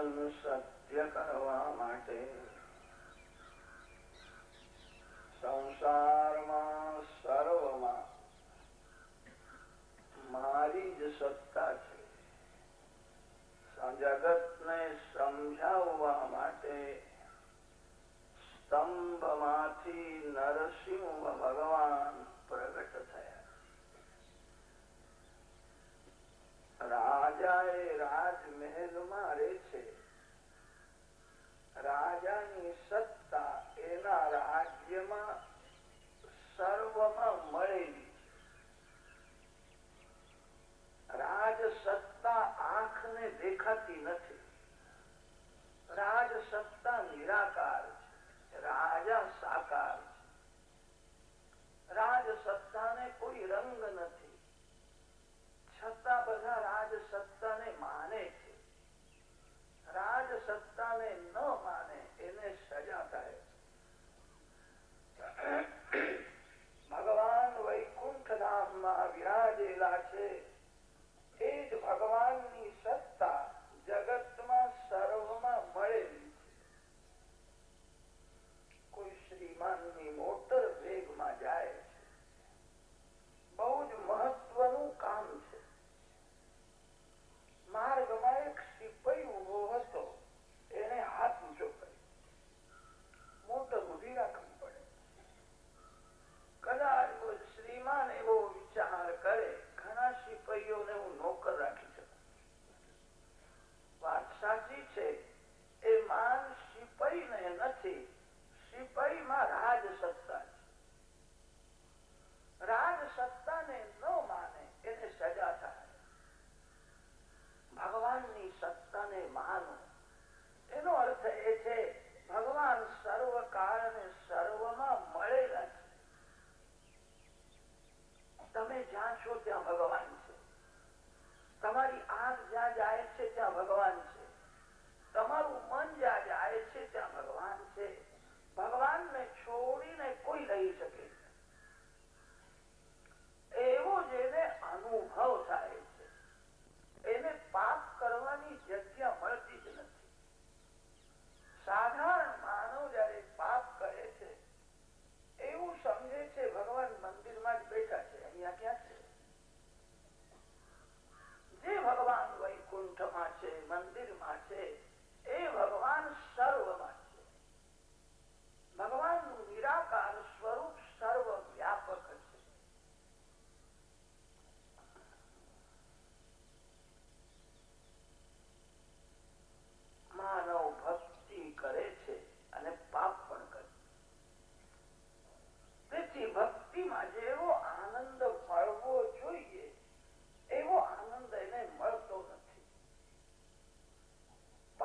વચન સત્ય કરવા માટે સંસારમાં સર્વમાં મારી જ સત્તા છે. જગતને સમજાવવા માટે સ્તંભમાંથી નરસિંહ ભગવાન પ્રગટ થયા. રાજા એ રાજમહેલમાં રહે છે. રાજાની સત્તા એના રાજ્યમાં સર્વમાં મળેલી. રાજ સત્તા આંખને દેખાતી નથી. રાજ સત્તા નિરાકાર છે. રાજા સાકાર છે. રાજ સત્તાને કોઈ રંગ નથી, છતાં બધા રાજ સત્તાને માને છે. રાજ સત્તાને ન માને એને સજા થાય. ભગવાન વૈકુંઠ ધામમાં વિરાજેલા છે. એ જ ભગવાનની સત્તા જગતમાં સર્વમાં મળેલી છે. કોઈ શ્રીમાનની મોટર વેગમાં જાય છે, બહુ જ મહત્વનું કામ છે. માર્ગમાં એક સિપાઈ ઉભો હતો. એને હાથ ઊંચો કર્યો. મોટર ઉભી રાખવી પડે. કદાચ શ્રીમાન એવો વિચાર કરે, ઘણા સિપાહીઓને હું નોકર રાખી શકું. વાત સાચી છે. એ માન સિપાહીને નથી, સિપાહીમાં રાજ સત્તા છે. રાજ સત્તાને ન માને એને સજા થાય. ભગવાનની સત્તાને માનો એનો અર્થ એ છે ભગવાન સર્વ કાળ અને સર્વમાં મળેલા છે. તમે જ્યાં છો ત્યાં ભગવાન છે. તમારી આંખ જ્યાં જાય છે ત્યાં ભગવાન છે. તમારું મન જ્યાં જાય છે ત્યાં ભગવાન છે. ભગવાનને છોડીને કોઈ રહી શકે છે. એવો જેને અનુભવ થાય છે એને પાપ કરવાની જગ્યા મળતી જ નથી. સાધારણ માનવ જયારે પાપ કરે છે એવું સમજે છે ભગવાન મંદિરમાં જ બેઠા છે, અહીંયા ક્યાં છે? જે ભગવાન વૈકુંઠમાં છે, મંદિરમાં છે, એ ભગવાન સર્વમાં છે. ભગવાનનું નિરાકાર સ્વરૂપ સર્વ વ્યાપક છે. માનવ ભક્તિ કરે છે અને પાપ પણ કરે. તેથી ભક્તિમાં જેવો આનંદ મળવો જોઈએ એવો આનંદ એને મળતો નથી.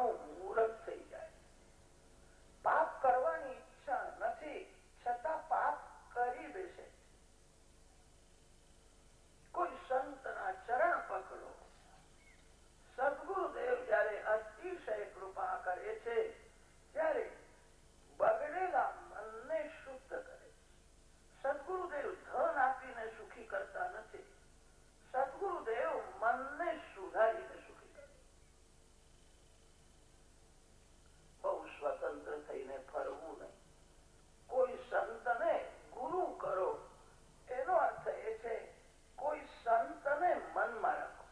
માનવ મૂરખ થઈ જાય. પાપ કરવાની ઈચ્છા નથી છતાં પાપ કરી બેસે. કોઈ સંતના ચરણ પકડો. સદગુરુદેવ જયારે અતિશય કૃપા કરે છે ત્યારે બગડેલા મનને શુદ્ધ કરે. સદગુરુદેવ ધન આપીને સુખી કરતા નથી. સદગુરુદેવ મનને સુધારીને સુખી કરે. બહુ સ્વતંત્ર થઈને ફરવું નહીં. કોઈ સંતને ગુરુ કરો એનો અર્થ એ છે કોઈ સંતને મનમાં રાખો.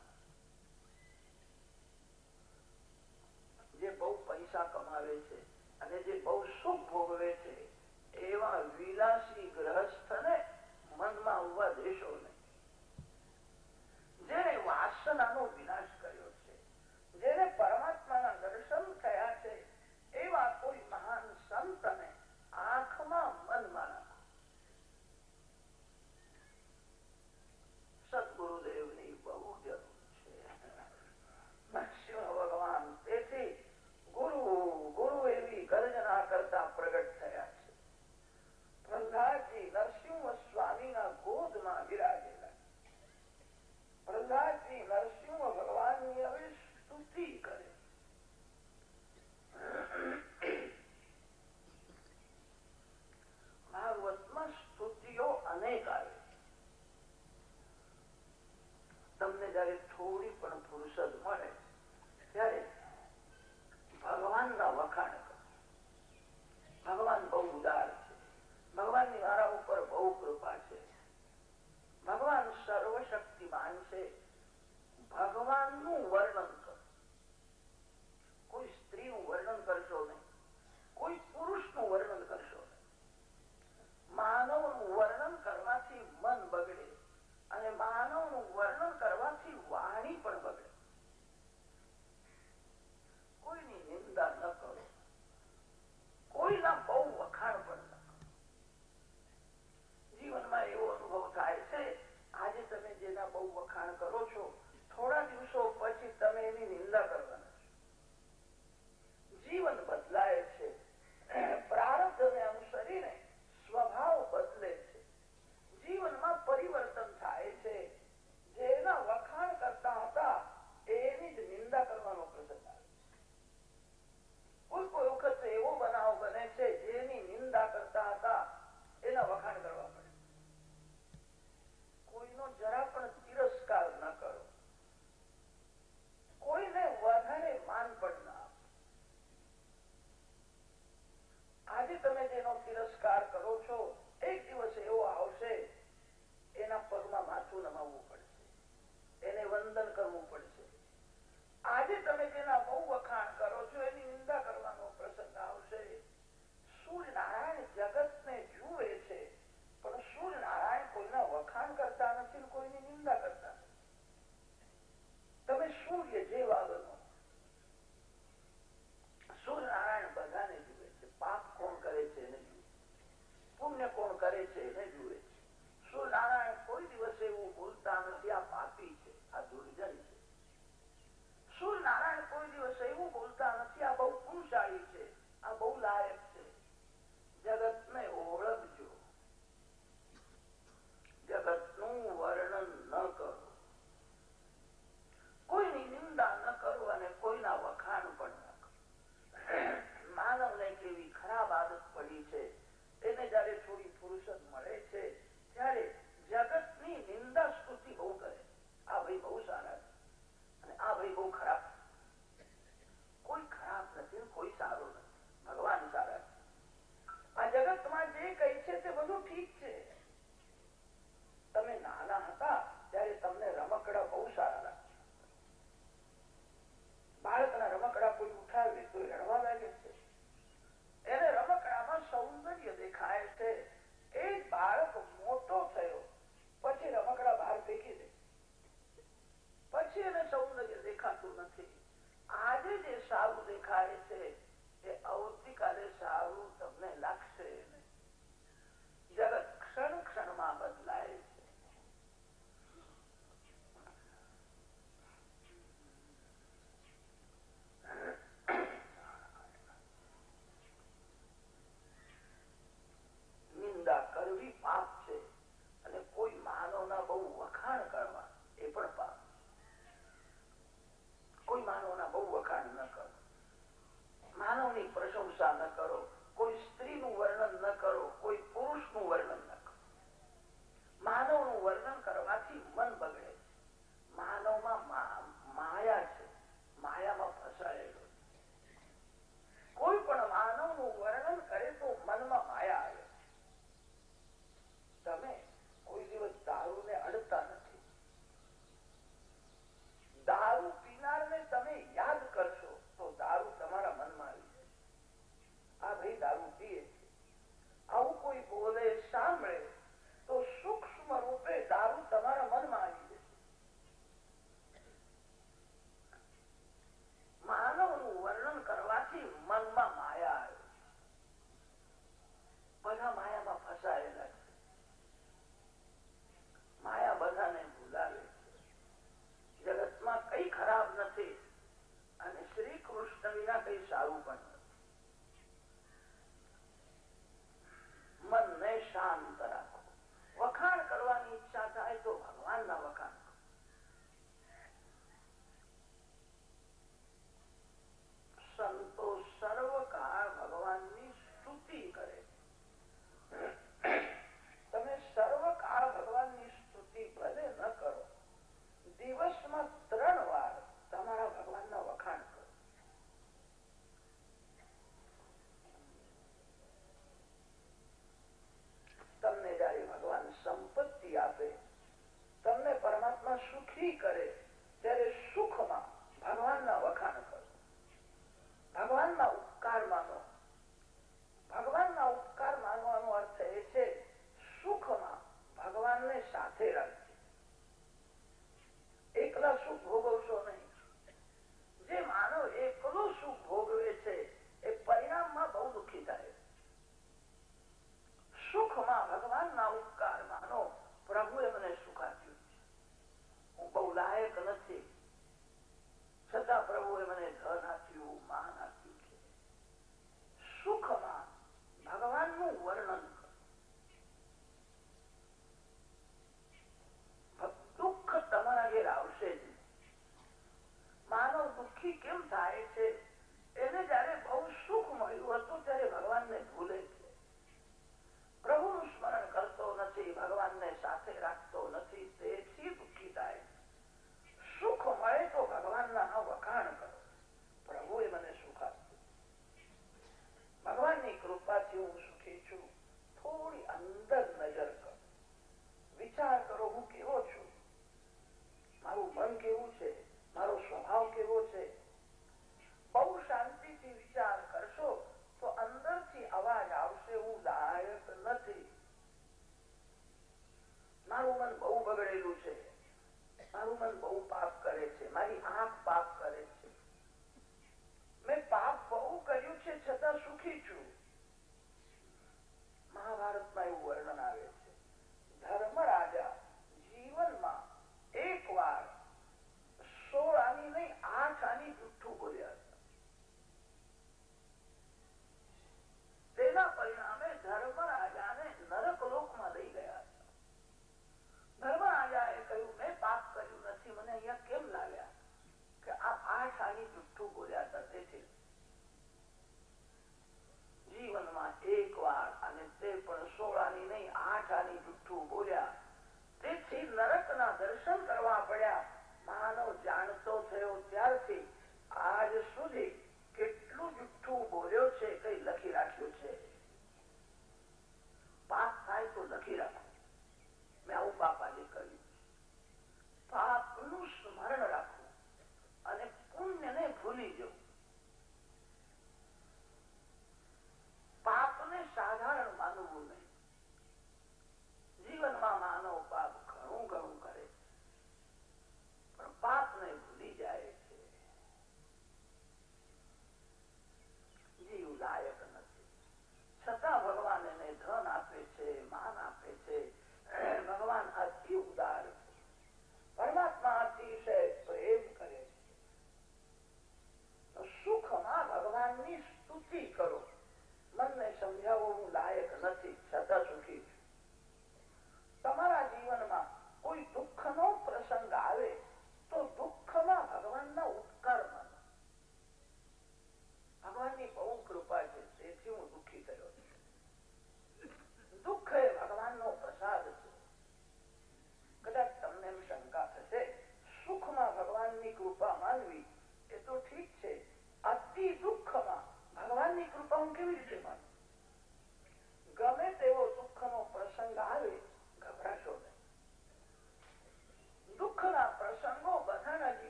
જે બહુ પૈસા કમાવે છે અને જે બહુ સુખ ભોગવે છે એવા વિલાસી ગ્રહસ્થને મનમાં આવવા દેશો નહીં. જેને વાસનાનો વિનાશ કર્યો છે, જેને પરમાત્માના દર્શન થયા છે એવા કોઈ મહાન સંતને આંખમાં મનમાં રાખો. સદગુરુદેવની બહુ જરૂર છે. નરસિંહ ભગવાન તેથી ગુરુ ગુરુ એવી ગર્જના કરતા પ્રગટ થયા છે. પ્રહલાદજી નરસિંહ સ્વામીના ગોદમાં વિરાજેલા. પ્રહલાદજી નરસિંહ ભગવાનની હવે સ્તુતિ કરે. ભાગવતમાં સ્તુતિઓ અનેક આવે. તમને જયારે થોડી પણ ફુરસદ મળે ત્યારે ભગવાનના વખાણ કરો. ભગવાન બહુ ઉદાર છે. ભગવાનની મારા ઉપર બહુ કૃપા છે. ભગવાન સર્વશક્તિમાન છે. ભગવાનનું વર્ણન કરો. કોઈ સ્ત્રીનું વર્ણન કરશો નહીં. કોઈ પુરુષનું વર્ણન કરશો નહીં. માનવનું વર્ણન કરવાથી મન બગડે અને માનવનું વર્ણન કરવાથી વાણી પણ બગડે. કોઈની નિંદા ન કરો. કોઈના બહુ વખાણ પણ ન કરો. જીવનમાં એવો અનુભવ થાય છે આજે તમે જેના બહુ વખાણ કરો છો થોડા દિવસો પછી તમે એની વખાણ કરવા એ પણ પાપ. કોઈ માનવના બહુ વખાણ ન કરો, માનવની પ્રશંસા ન કરો, કોઈ સ્ત્રીનું વર્ણન ન કરો, કોઈ પુરુષનું વર્ણન ન કરો. માનવનું વર્ણન કરવાથી મન બગડે છે. માનવમાં માયા છે, માયામાં ફસાયેલો. કોઈ પણ માનવનું વર્ણન કરે તો મનમાં માયા આવે. તમે કોઈ દિવસ દારૂને અડતા નથી. દારૂ પીનારને તમે યાદ કરશો તો દારૂ તમારા મનમાં આવી જશે. આ ભાઈ દારૂ પીએ છે, આવું કોઈ બોલે સાંભળે તો સૂક્ષ્મ રૂપે દારૂ તમારા મનમાં આવી જશે. માનવનું વર્ણન કરવાથી મનમાં માયા આવે. બધા માયામાં ફસાયેલા છે. માયા બધાને ભૂલાવે છે. જગતમાં કઈ ખરાબ નથી અને શ્રી કૃષ્ણ વિના કઈ સારું પણ નથી. મનને શાંત રાખો. વખાણ કરવાની ઈચ્છા થાય તો ભગવાનના વખાણ કરો. સંતો સર્વકાળ ભગવાનની સ્તુતિ કરે. તમે સર્વકાળ ભગવાનની સ્તુતિ ભલે ન કરો, દિવસમાં 3 વાર તમારા ભગવાનના વખાણ કરો. તમને જયારે ભગવાન સંપત્તિ આપે, તમને પરમાત્મા સુખી કરે, ત્યારે સુખમાં ભગવાનના વખાણ કરો. ભગવાનના ઉપકાર માનો. ભગવાનના ઉપકાર માનવાનો અર્થ એ છે સુખમાં ભગવાનને સાથે રાખજો. એકલા સુખ ભોગવશો નહીં. જે માનવ એકલો સુખ ભોગવે છે એ પરિણામમાં બહુ દુઃખી થાય. સુખમાં ભગવાનના ઉપકાર માનો. પ્રભુએ મને સુખ આપ્યું છે, હું બહુ લાયક નથી, છતાં પ્રભુએ મને ધન આપ્યું, માન આપ્યું છે. સુખમાં ભગવાનનું વર્ણન કરો. દુઃખ તમારા ઘેર આવશે જ. માનવ દુઃખી કેમ થાય છે? એને જયારે બહુ સુખ મળ્યું હતું ત્યારે ભગવાનને ભૂલે છે. પ્રભુનું સ્મરણ કરતો નથી, ભગવાનને સાથે રાખતો નથી, તેથી દુઃખી થાય. સુખ મળે તો ભગવાનના વખાણ કરો. પ્રભુએ મને સુખ આપ્યું, ભગવાનની કૃપાથી હું સુખી છું. થોડી અંદર નજર કરો, વિચાર કરો હું કેવો છું, મારું મન કેવું છે, મારો સ્વભાવ કેવો છે. બહુ શાંતિથી વિચાર કરશો તો અંદરથી અવાજ આવશે, હું લાયક નથી, મારું મન બહુ બગડેલું છે, મારું મન બહુ પાપ કરે છે, મારી આંખ પાપ કરે છે, મેં પાપ બહુ કર્યું છે છતાં સુખી છું. મહાભારતમાં એવું વર્ણન આવે છે. ધર્મરાજા જીવનમાં 1 વાર 16 આની નહીં 8 આની જુઠ્ઠું બોલ્યા હતા. તેના પરિણામે ધર્મરાજાને નરક લોકમાં લઈ ગયા હતા. ધર્મરાજાએ કહ્યું મેં પાપ કર્યું નથી, મને અહીંયા કેમ લાવ્યા? કે આ 8 આની જુઠ્ઠું બોલ્યા હતા. તેથી જીવનમાં 1 વાર અને તે પણ 16 આની નહીં 8 આની જુઠ્ઠું બોલ્યા. તેથી નરકના દર્શન કરવા પડ્યા. માનવ જાણતો થયો ત્યારથી આજ સુધી કેટલું જુઠ્ઠું બોલ્યો છે કઈ લખી રાખ્યું છે. પાપ થાય તો લખી રાખો, મેં આવું પાપ આજે કર્યું. પાપનું સ્મરણ રાખવું અને પુણ્યને ભૂલી જવું. પાપને સાધારણ માનવું નહીં. જીવનમાં માનવ પાપ ઘણું ઘણું કરે પણ પાપને ભૂલી જાય છે.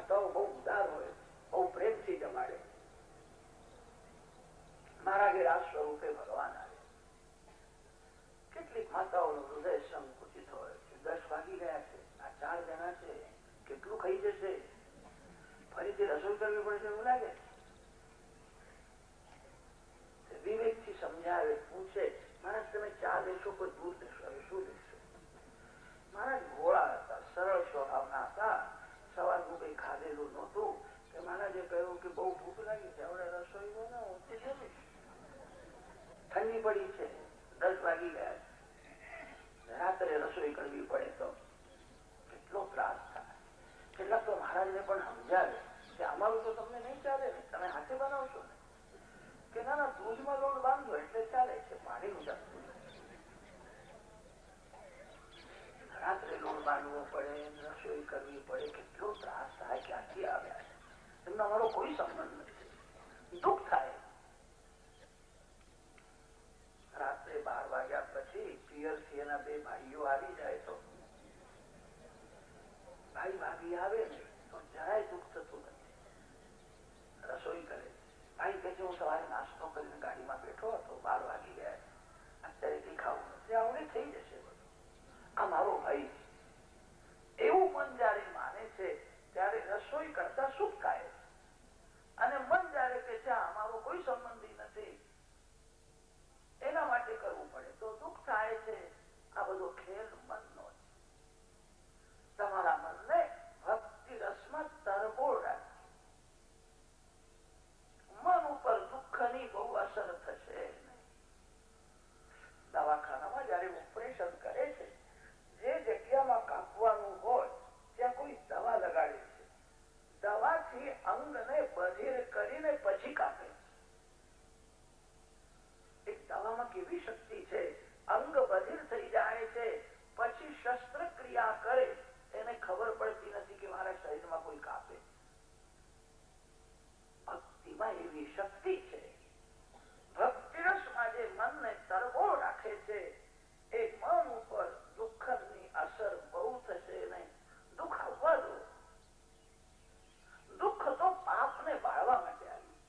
માતાઓ બહુ ઉદાર હોય, બહુ પ્રેમથી જમાડે. મારા ઘેર આ સ્વરૂપે ભગવાન આવે. કેટલીક માતાઓનું હૃદય સંકુચિત હોય છે. 10 વાગી ગયા છે, આ 4 જણા છે, કેટલું ખાઈ જશે, ફરીથી રસોઈ કરવી પડશે એવું લાગે. વિવેકથી સમજાવે, પૂછે, માણસ તમે ચા લેશો કોઈ દૂધ લેશો, હવે શું લેશો? માણસ ભોળા હતા, સરળ સ્વભાવના હતા. સવારનું કઈ ખાધેલું નહોતું કે મહારાજે કહ્યું કે બહુ ભૂખ લાગી છે, હવે રસોઈ બનાવો તે જમીશ. ઠંડી પડી છે, 10 વાગી ગયા છે, રાત્રે રસોઈ કરવી પડે તો કેટલો ત્રાસ થાય. કેટલાક તો મહારાજને પણ સમજાવે કે અમારું તો તમને નહીં ચાલે ને, તમે હાથે બનાવશો ને. કે ના ના, દૂધમાં લોટ બાંધો એટલે ચાલે છે, પાણીનું ચાલતું. રાત્રે લોટ બાંધવો પડે, રસોઈ કરવી પડે, કેટલો ત્રાસ થાય. ક્યાંથી આવ્યા છે, એમનો અમારો કોઈ સંબંધ નથી, દુઃખ થાય. રાત્રે 12 વાગ્યા પછી પિયરથી એના 2 ભાઈઓ આવી જાય તો ભાઈ ભાભી આવે ને તો જરાય દુઃખ થતું નથી. રસોઈ કરે, ભાઈ કહે છે હું સવારે નાસ્તો કરીને ગાડીમાં બેઠો હતો, 12 વાગી ગયા, અત્યારે કઈ ખાવું નથી, આવડે થઈ જશે બધું. આ મારો ભાઈ. એવું મન જયારે માને છે ત્યારે રસોઈ કરતા સુખ થાય. અને મન જયારે કે છે અમારો કોઈ સંબંધી નથી, એના માટે કરવું પડે તો દુઃખ થાય છે. આ બધો ખેલ મનનો છે. તમારા મનને ભક્તિ રસમાં તરબોળ રાખે. મન ઉપર દુઃખની બહુ અસર થશે નહીં. દવાખાનામાં જયારે ઓપરેશન કરે છે, જે જગ્યામાં કાપવાનું હોય ત્યાં કોઈ દવા લગાડે છે. દવાથી અંગને બધિર કરીને પછી કાપે છે. એક દવામાં કેવી શક્તિ છે, અંગ બધિર થઈ જાય છે, પછી શસ્ત્રક્રિયા કરે એને ખબર પડતી નથી કે મારા શરીરમાં કોઈ કાપે. ભક્તિમાં એવી શક્તિ છે. ભક્તિરસમાં જે મનને તરબોળ રાખે છે એ મન ઉપર દુઃખની અસર બહુ થશે નહીં. દુઃખ આવવા દો. દુઃખ તો પાપને બાળવા માટે આવ્યું.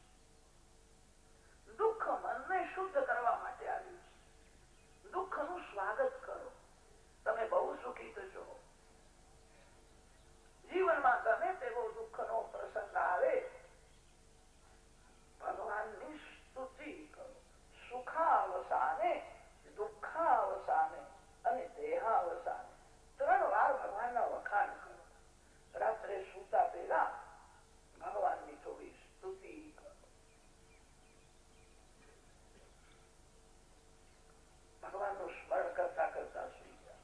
દુઃખ મનને શુદ્ધ કરવા માટે આવ્યું છે. દુઃખનું સ્વાગત કરો, તમે બહુ સુખી થશો. જીવનમાં ગમે તેવો દુઃખનો પ્રસંગ આવે, ભગવાનની સ્તુતિ કરો. સુખાવસાને, દુઃખાવસાને અને દેહાવસાને 3 વાર ભગવાનના વખાણ કરો. રાત્રે સૂતા પહેલા ભગવાનની થોડી સ્તુતિ કરો. ભગવાનનું સ્મરણ કરતા કરતા સુઈ જાઓ.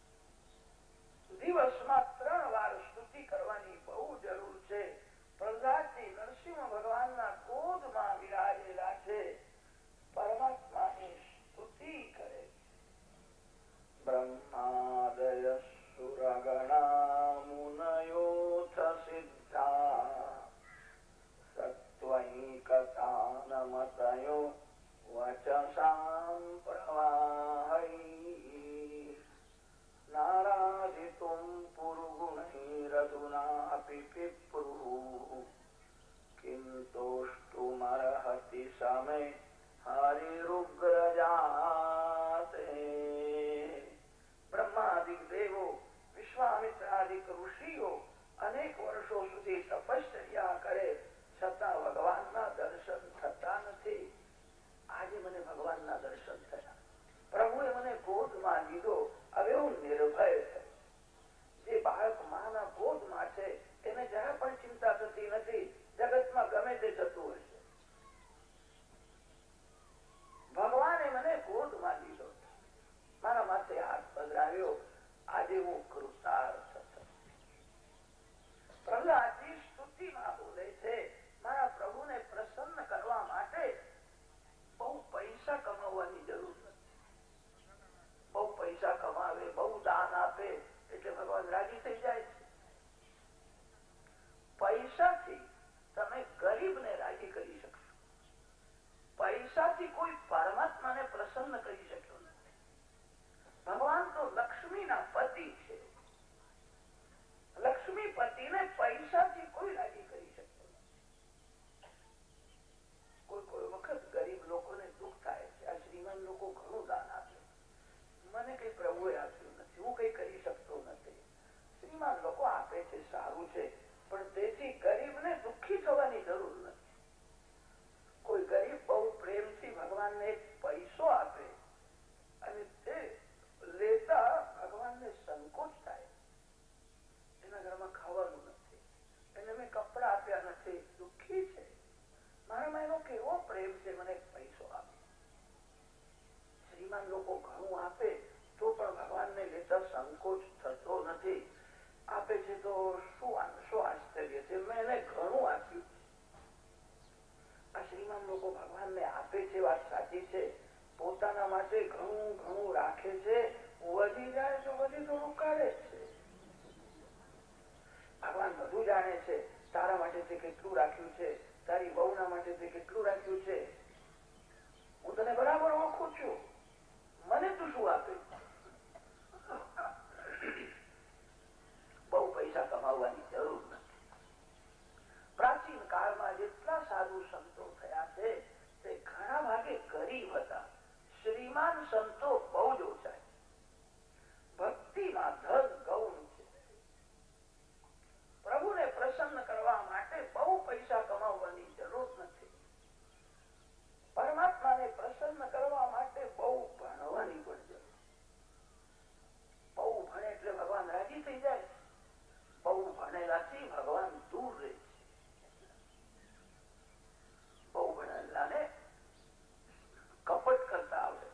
દિવસમાં 3 વાર સ્તુતિ કરવાની બહુ જરૂર છે. પ્રહલાદજી નરસિંહ ભગવાનના ક્રોધમાં વિરાજેલા છે, પરમાત્માની સ્તુતિ કરે. બ્રહ્માદય સુરગણા મુનયોથ સિદ્ધા સત્વૈકતાનમતયો વચસાં પ્રવાહૈ નારાધિતુમ પુરુગુણૈરધુના અપિ પિપ્રુઃ કિંતોષ્ટુમર્હતિ સમે હરિરુગ્રજાતે. બ્રહ્માદિક દેવો, વિશ્વામિત્રાદિક ઋષિઓ અનેક વર્ષો સુધી તપશ્ચર્યા કરે, છતાં ભગવાનના દર્શન થતા નથી. આજે મને ભગવાનના દર્શન થયા. પ્રભુએ મને ગોદમાં લીધો, હવે હું નિર્ભય થયો. જે બાળક માના ગોદમાં છે એને જરા પણ ચિંતા થતી નથી, જગતમાં ગમે તે થતું હશે. રાખે છે, વધી જાય તો વધી તો કાઢે છે. ભગવાન બધું જાણે છે. તારા માટે તે કેટલું રાખ્યું છે, તારી બહુના માટે તે કેટલું રાખ્યું છે. હું તને બરાબર ઓળખું છું, મને તું શું આપે. બહુ પૈસા કમાવવાની જરૂર નથી. પ્રાચીન કાળમાં જેટલા સાધુ સંતો થયા છે તે ઘણા ભાગે ગરીબ હતા. શ્રીમાન સંતો બહુ જ ઓછા છે. ભક્તિમાં ધન ગૌણ છે. પ્રભુને પ્રસન્ન કરવા માટે બહુ પૈસા કમાવવાની જરૂર નથી. પરમાત્માને પ્રસન્ન કરવા માટે બહુ ભણવાની પણ જરૂર. બહુ ભણે એટલે ભગવાન રાજી થઈ જાય. બહુ ભણેલાથી ભગવાન દૂર રહે છે. બહુ ભણેલાને કપટ કરતા આવડે.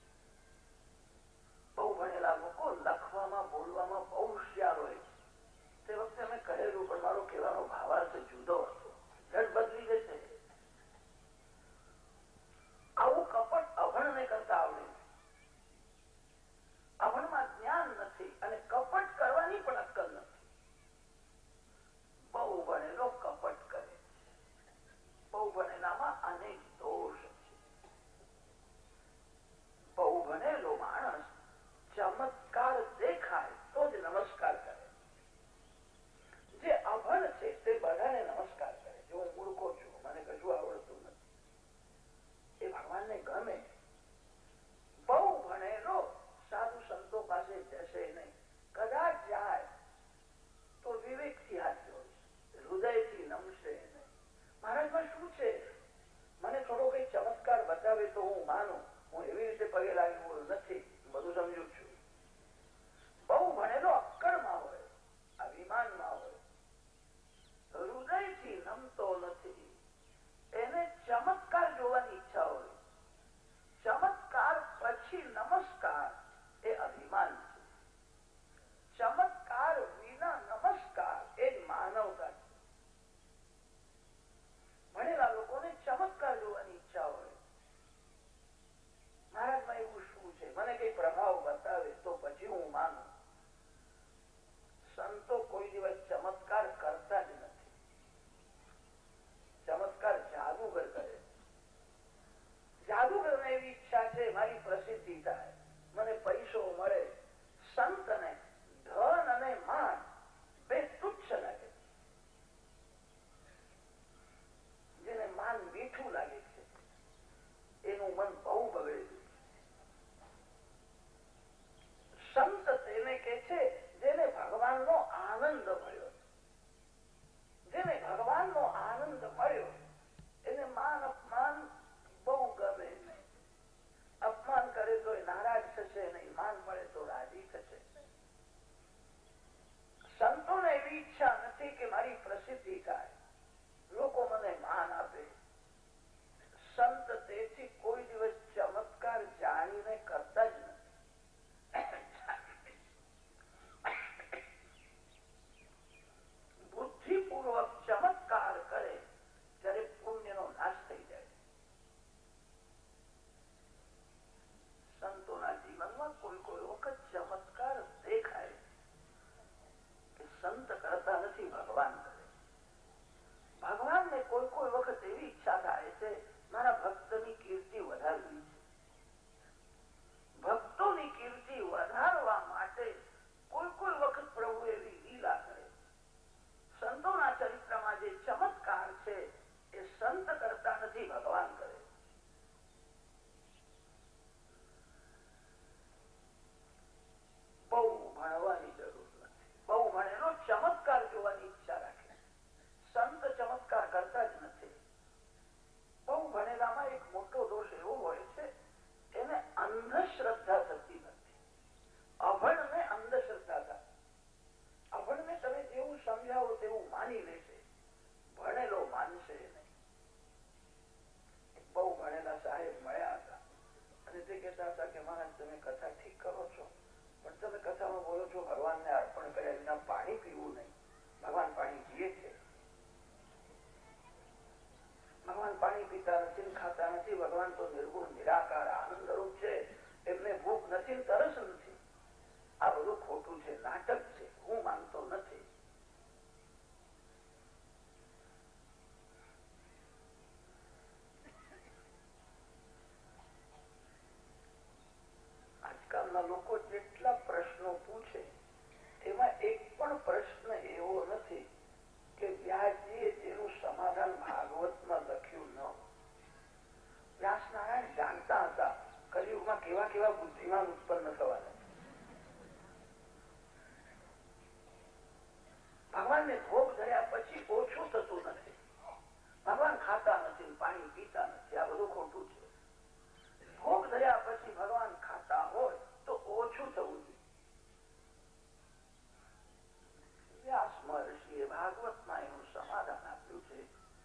બહુ ભણેલા લોકો લખવામાં બોલવામાં બહુ હોશિયાર હોય છે. તે વખતે અમે કહેલું, પણ મારો કહેવાનો ભાવાર્થ જુદો હતો. જડ બદલી જશે. આવું કપટ અભણને કરતા આવડે. અભણમાં જ્ઞાન નથી અને કપટ કરવાની પણ અક્કલ નથી. બહુ ભણેલો કપટ કરે છે. બહુ ભણેલામાં અનેક દોષ છે. બહુ ભણેલો માણસ ચમત્કાર દેખાય તો જ નમસ્કાર કરે. જે અભણ છે તે બધાને નમસ્કાર કરે. જો હું મૂર્ખો છું, મને કશું આવડતું નથી, એ ભગવાનને ગમે. બહુ ભણેલો સાધુ સંતો પાસે જશે નહીં. કદાચ જાય તો વિવેકથી હાથ જોડશે, હૃદયથી નમશે નહીં. મહારાજમાં શું છે, મને થોડો કઈ ચમત્કાર બતાવે તો હું માનું. હું એવી રીતે પગે લાગી નથી, બધું સમજુ છું. બહુ ભણેલો અક્કડમાં હોય, અભિમાનમાં હોય, હૃદયથી નમતો નથી. એને ચમત્કાર જોવાની ઈચ્છા હોય. ચમત્કાર પછી નમસ્કાર એ અભિમાન છે. ચમત્કાર વિના નમસ્કાર એ માનવતા છે. ભણેલા લોકોને ચમત્કાર જોવાની ઈચ્છા હોય. મહારાજમાં એવું શું છે, મને કઈ પ્રભાવ બતાવે તો પછી હું માનું. સંતો કોઈ દિવસ ચમત્કાર કરતા જ નથી. ચમત્કાર જાદુગર કરે. જાદુગરને એવી ઈચ્છા છે મારી પ્રસિદ્ધિ થાય, મને પૈસો મળે. સંતને ધન અને માન બે તુચ્છ લાગે. જેને માન મીઠું લાગે છે એનું મન બહુ બગડેલું છે. સંત તેને કે છે જેને ભગવાનનો આનંદ ના લોકો જેટલા પ્રશ્નો પૂછે એમાં એક પણ પ્રશ્ન એવો નથી કે વ્યાસજીએ તેનું સમાધાન ભાગવતમાં લખ્યું ન. વ્યાસ નારાયણ જાણતા હતા કલિયુગમાં કેવા કેવા બુદ્ધિમાન ઉત્પન્ન થવાના. ભગવાનને ભોગ ધર્યા પછી ઓછું થતું નથી. ભગવાન ખાતા નથી, પાણી પીતા નથી, આ બધું ખોટું છે. ભોગ ધર્યા પછી ભગવાન ખાતા હોય તો ઓછું થવું જોઈએ. વ્યાસ મહર્ષિએ ભાગવતમાં એનું સમાધાન આપ્યું છે.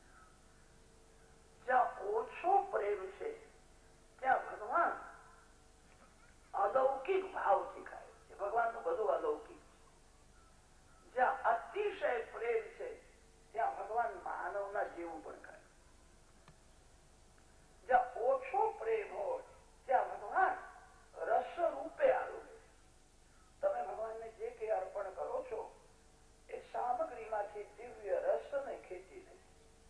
જ્યાં ઓછો પ્રેમ છે ત્યાં ભગવાન અલૌકિક ભાવ શીખાય છે. ભગવાનનું બધું અલૌકિક છે. જ્યાં અતિશય પ્રેમ છે ત્યાં ભગવાન માનવના જેવું પણ ખાય. જ્યાં ઓછો પ્રેમ હોય ત્યાં ભગવાન રસ રૂપે આરોગે. તમે ભગવાનને જે કઈ અર્પણ કરો છો એ સામગ્રીમાંથી દિવ્ય રસને ખેંચી લે.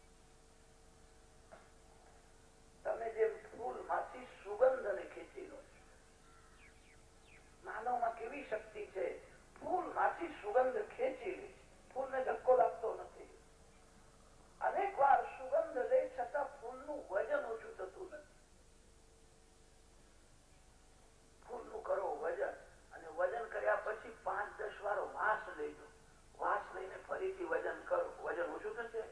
તમે જેમ ફૂલમાંથી સુગંધને ખેંચી લો છો. માનવમાં કેવી શક્તિ છે, ફૂલમાંથી સુગંધ ખેંચી લે છે. ફૂલને ધક્કો લાગતો નથી. અનેક વાર સુગંધ લે છતાં ફૂલનું વજન ઓછું થતું નથી. ફૂલનું કરો વજન અને વજન કર્યા પછી 5-10 વાર વાસ લેજો. વાસ લઈને ફરીથી વજન કરો, વજન ઓછું થશે.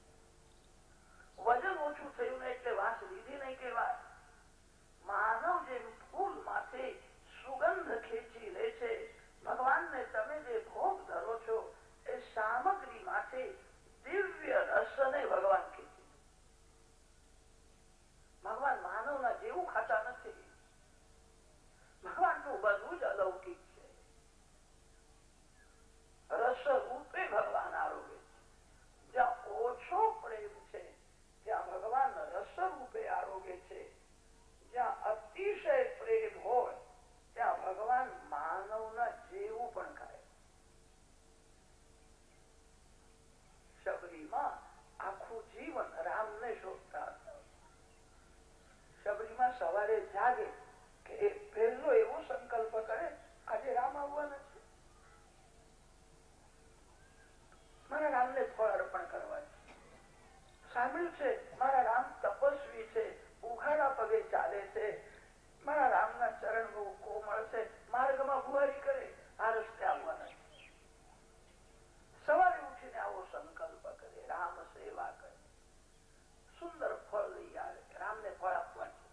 વજન ઓછું થયું ને એટલે વાસ લીધી નહીં કહેવાય. માનવ જે ફૂલ માંથી સુગંધ ખેંચી લે છે, ભગવાનને તમે જે ભોગ ધરો છો એ સામગ્રી માંથી દિવ્ય રસને ભગવાન ખેંચી. ભગવાન માનવના જેવું ખાતા નથી. ભગવાનનું બધું જ અલૌકિક છે. રસ રૂપે ભગવાન આરોગે છે. જ્યાં ઓછો પ્રેમ છે ત્યાં ભગવાન રસ રૂપે આરોગે છે. જ્યાં અતિશય પ્રેમ હોય ત્યાં ભગવાન માનવના જેવું પણ ખાય. શબરીમાં આખું જીવન રામને શોધતા હતા. શબરીમાં સવારે જાગે કે એ પહેલો એવો સંકલ્પ કરે આજે રામ આવવાના છે, મારા રામને ફળ અર્પણ કરવા છે. સાંભળ્યું છે મારા રામ તપસ્વી છે, ઉઘાડા પગે ચાલે છે, મારા રામના ચરણ બહુ કોમળ છે, માર્ગમાં બુહારી કરે, આ રસ્તે આવવાના છે. સવારે ઉઠીને આવો સંકલ્પ કરે, રામ સેવા કરે, સુંદર ફળ લઈ આવે, રામને ફળ આપવા છે.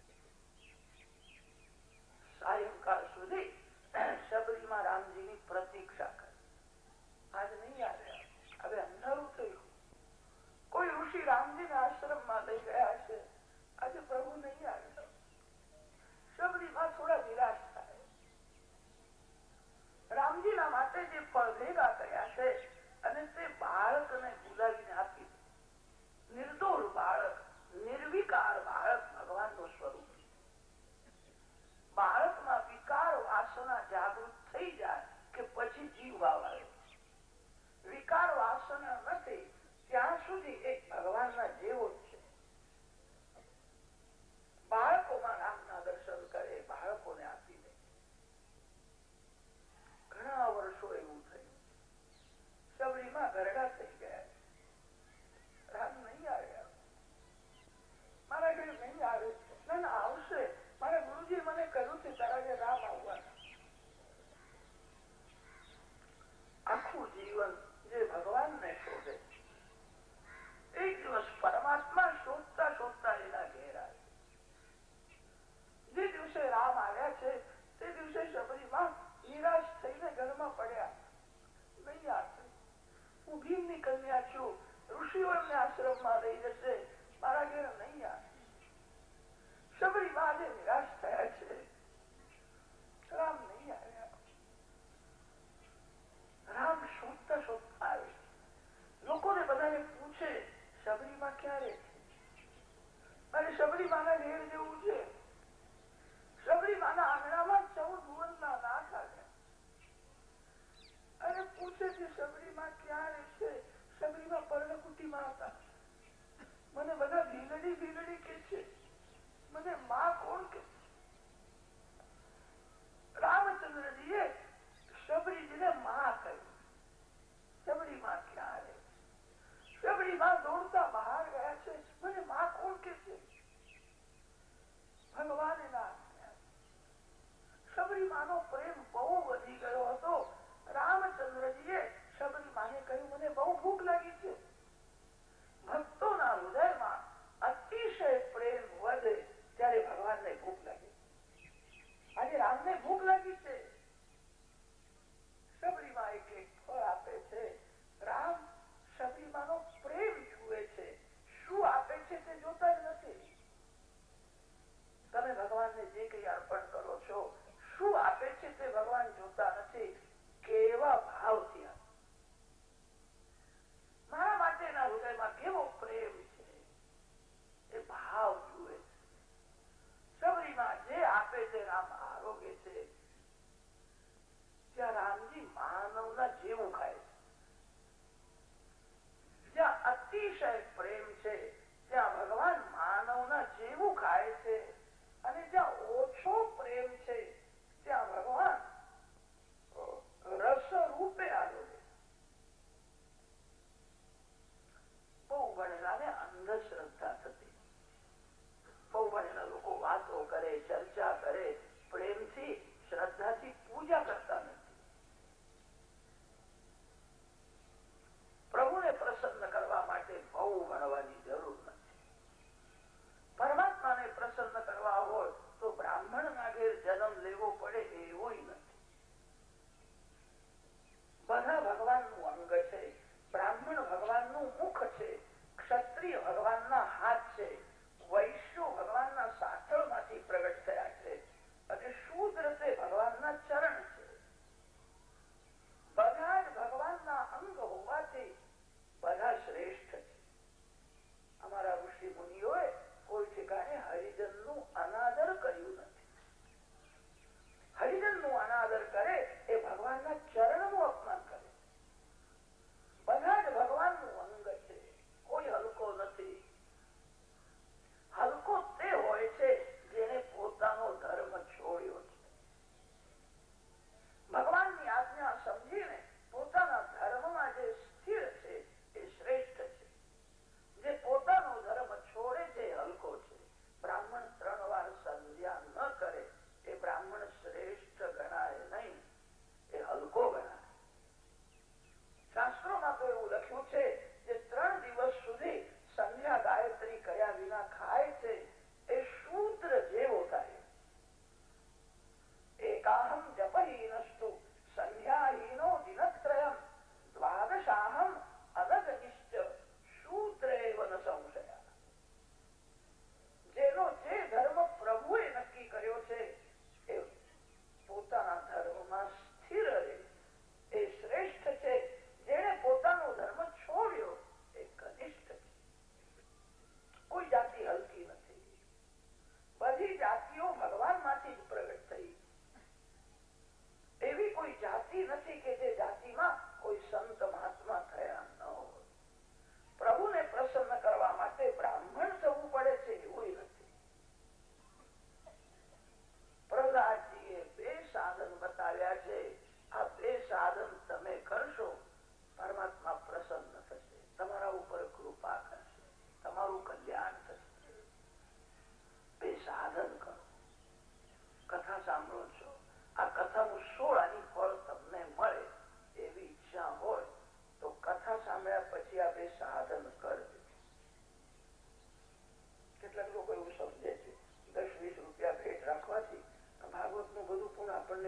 સાયંકાળ સુધી શબરીમાં રામજીની પ્રતીક્ષા કરે. આજ નહીં આવ્યા, હવે અંધારું થયું. કોઈ ઋષિ રામજીના આશ્રમમાં લઈ ગયા છે, આજે પ્રભુ નહીં આવ્યા. શબરીમાં થોડા નિરાશ થાય. રામજીના માટે જે ફળ ભેગા કર્યા છે અને તે બાળકને બોલાવીને આપી. નિર્દોષ બાળક, નિર્વિકાર બાળક ભગવાનનું સ્વરૂપ છે. બાળકમાં વિકાર વાસના જાગૃત થઈ જાય કે પછી જીવ ભાવ આવે. વિકાર વાસના નથી ત્યાં સુધી એક ભગવાનના જેવો જ છે. બાળકોમાં રામના દર્શન કરે, બાળકોને આપી દે. ઘણા વર્ષો એવું થયું. શબરીમાં ગરડા થઈ ગયા. રામ નહીં આવ્યા, મારા ઘરે નહીં આવે. ના આવશે, મારા ગુરુજી મને કહ્યું છે તારા ઘરે રામ આવવાના. આખું જીવન જે ભગવાનને શોધે, એક દિવસ પરમાત્મા શોધતા શોધતા એના ઘેર આવે. જે દિવસે રામ આવ્યા છે તે દિવસે શબરીમાં નિરાશ થઈને ઘરમાં પડ્યા. નહીં આવશે, હું ભીમની કન્યા છું, ઋષિઓ એમને આશ્રમમાં લઈ જશે, મારા ઘેર નહીં આવે. શબરીમાં આજે નિરાશ થયા છે, રામ નહીં આવ્યા. રામ શોધતા શોધતા આવે. લોકોને બધાને પૂછે શબરીમાં ક્યારે છે? અને શબરીમાના ઘેર જેવું છે. શબરીમાના આંગણામાં 14 ભુવનના નાથ આવ્યા અને પૂછે છે શબરીમાં ક્યારે છે? શબરીમાં પર્ણકુટીમાં હતા. મને બધા ભીલડી ભીલડી કે છે, મને માં કોણ કે?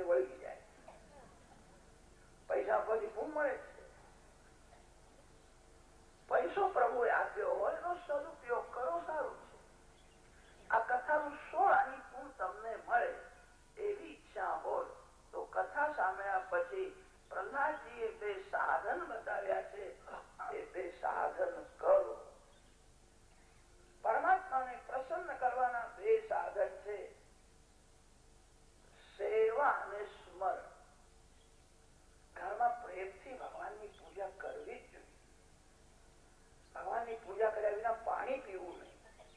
અગ્નિ વળગી જાય. પૈસા પછી શું મળે છે? પૈસો પ્રભુએ આપ્યો હોય એનો સદુપયોગ કરો, સારું છે. આ કથાનું 16 આની પૂર તમને મળે એવી ઈચ્છા હોય તો કથા સાંભળ્યા પછી પ્રહલાદજીએ 2 સાધન બતાવ્યા છે, એ 2 સાધન કરો. પરમાત્માને પ્રસન્ન કરવાના 2 સાધન છે, સેવા અને સ્મરણ. ઘરમાં પ્રેમથી ભગવાનની પૂજા કરવી જ જોઈએ. ભગવાનની પૂજા કર્યા વિના પાણી પીવું નહીં.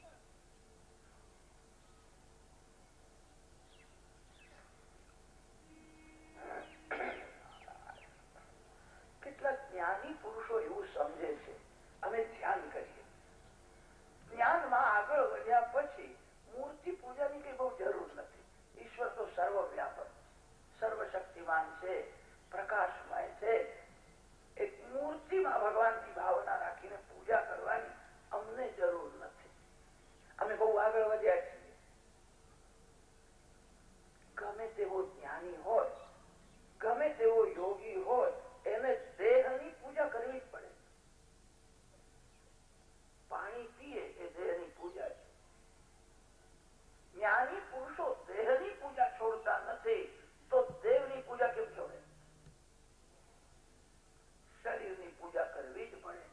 કેટલાક જ્ઞાની પુરુષો એવું સમજે છે અમે ધ્યાન કરીએ, જ્ઞાનમાં આગળ વધ્યા પછી મૂર્તિ પૂજાની કઈ બહુ જરૂર નથી. ઈશ્વર તો સર્વવ્યાપક, સર્વશક્તિમાન છે, પ્રકાશમય છે. એક મૂર્તિમાં ભગવાનની ભાવના રાખીને પૂજા કરવાની અમને જરૂર નથી. અમે બહુ આગળ વધ્યા છીએ. ગમે તેવો જ્ઞાની હોય, ગમે તેવો યોગી હોય, એને દેહની પૂજા કરવી જ પડે. પાણી પીએ એ દેહની પૂજા છે. જ્ઞાની પુરુષો દેહની પૂજા છોડતા નથી, તો દેવની પૂજા કેમ છોડે? શરીરની પૂજા કરવી જ પડે.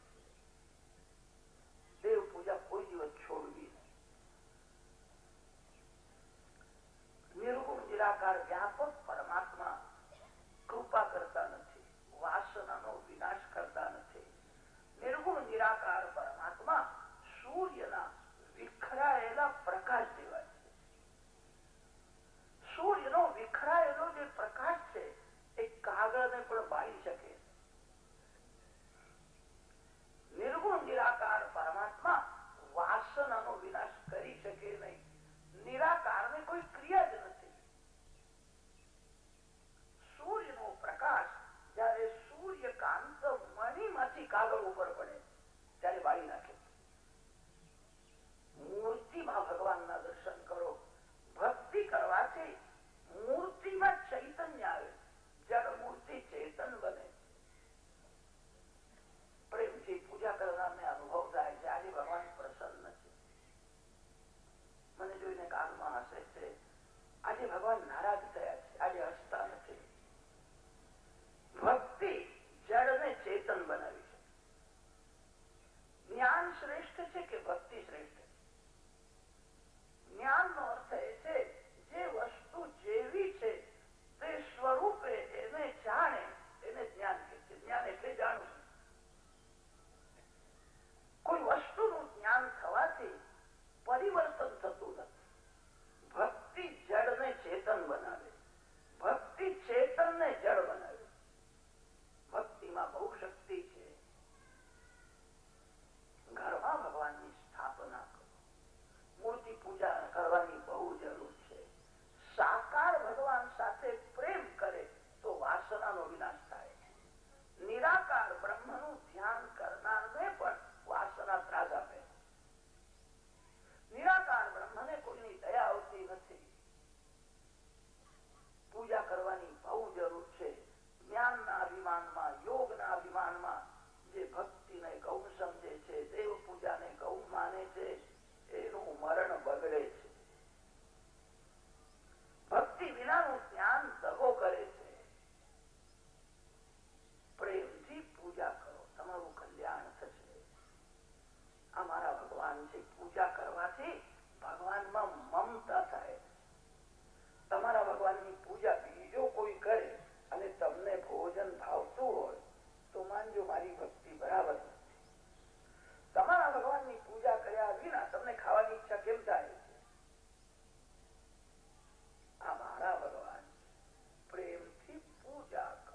દેવ પૂજા કોઈ દિવસ છોડવી નહીં. નિર્ગુણ નિરાકાર વ્યાપક પરમાત્મા કૃપા કરતા નથી, વાસનાનો વિનાશ કરતા નથી. નિર્ગુણ નિરાકાર પરમાત્મા સૂર્યના વિખરાયેલા પ્રકાશ જેવા છે. સૂર્યનો વિખરાયેલો જે પ્રકાશ છે એ કાગળને પણ બાળી શકે. નિર્ગુણ નિરાકાર પરમાત્મા વાસનાનો વિનાશ કરી શકે નહીં. નિરાકારને કોઈ ક્રિયા જ નથી. સૂર્યનો પ્રકાશ જયારે સૂર્યકાંત મણીમાંથી કાગળ ઉપર પડે ત્યારે બાળી નાખે. મૂર્તિમાં ભગવાનના દર્શન કરો. ભક્તિ કરવાથી મૂર્તિમાં ચૈતન્ય આવે. જયારે મૂર્તિ ચેતન બને, પ્રેમથી પૂજા કરનારને અનુભવ થાય છે આજે ભગવાન પ્રસન્ન છે. મને જોઈને કાગમાં હસે છે. આજે ભગવાન નારાજ થયા છે, આજે હસતા નથી. ભક્તિ જડને ચેતન બનાવી છે. જ્ઞાન શ્રેષ્ઠ છે કે ભક્તિ શ્રેષ્ઠ છે? જ્ઞાનનો અર્થ એ છે જે વસ્તુ જેવી છે તે સ્વરૂપે એને જાણે, એને જ્ઞાન કહે છે. જ્ઞાન એટલે જાણવું. કોઈ વસ્તુનું જ્ઞાન થવાથી પરિવર્તન થતું નથી. ભક્તિ જડને ચેતન બનાવે, ભક્તિ ચેતનને જડ બનાવે. ભક્તિમાં બહુ શક્તિ છે. ઘરમાં ભગવાનની સ્થાપના કરો. મૂર્તિ પૂજા કરવાની બહુ જરૂર છે. સાકાર ભગવાન સાથે પ્રેમ કરે તો વાસનાનો વિનાશ થાય. નિરાકાર બ્રહ્મનું ધ્યાન કરનારને પણ વાસના ત્રાસ આપે. નિરાકાર બ્રહ્મને કોઈની દયા આવતી નથી. પૂજા કરવાની બહુ જરૂર છે. જ્ઞાનના અભિમાનમાં, યોગના અભિમાનમાં જે ભક્તિને ગૌણ સમજે છે, દેવ પૂજાને ગૌણ માને છે, એનું મરણ બગડે છે. ભક્તિ વિનાનું જ્ઞાન દગો કરે છે. પ્રેમથી પૂજા કરો, તમારું કલ્યાણ થશે. અમારા ભગવાન છે. પૂજા કરવાથી ભગવાનમાં મમતા થાય. તમારા ભગવાનની પૂજા બીજો કોઈ કરે અને તમને ભોજન ભાવતું હોય તો માનજો મારી ભક્તિ બરાબર નથી. તમારા ભગવાનની પૂજા કર્યા વિના તમને ખાવાની ઈચ્છા કેમ થાય છે? આ મારા ભગવાન, પ્રેમથી પૂજા કરો.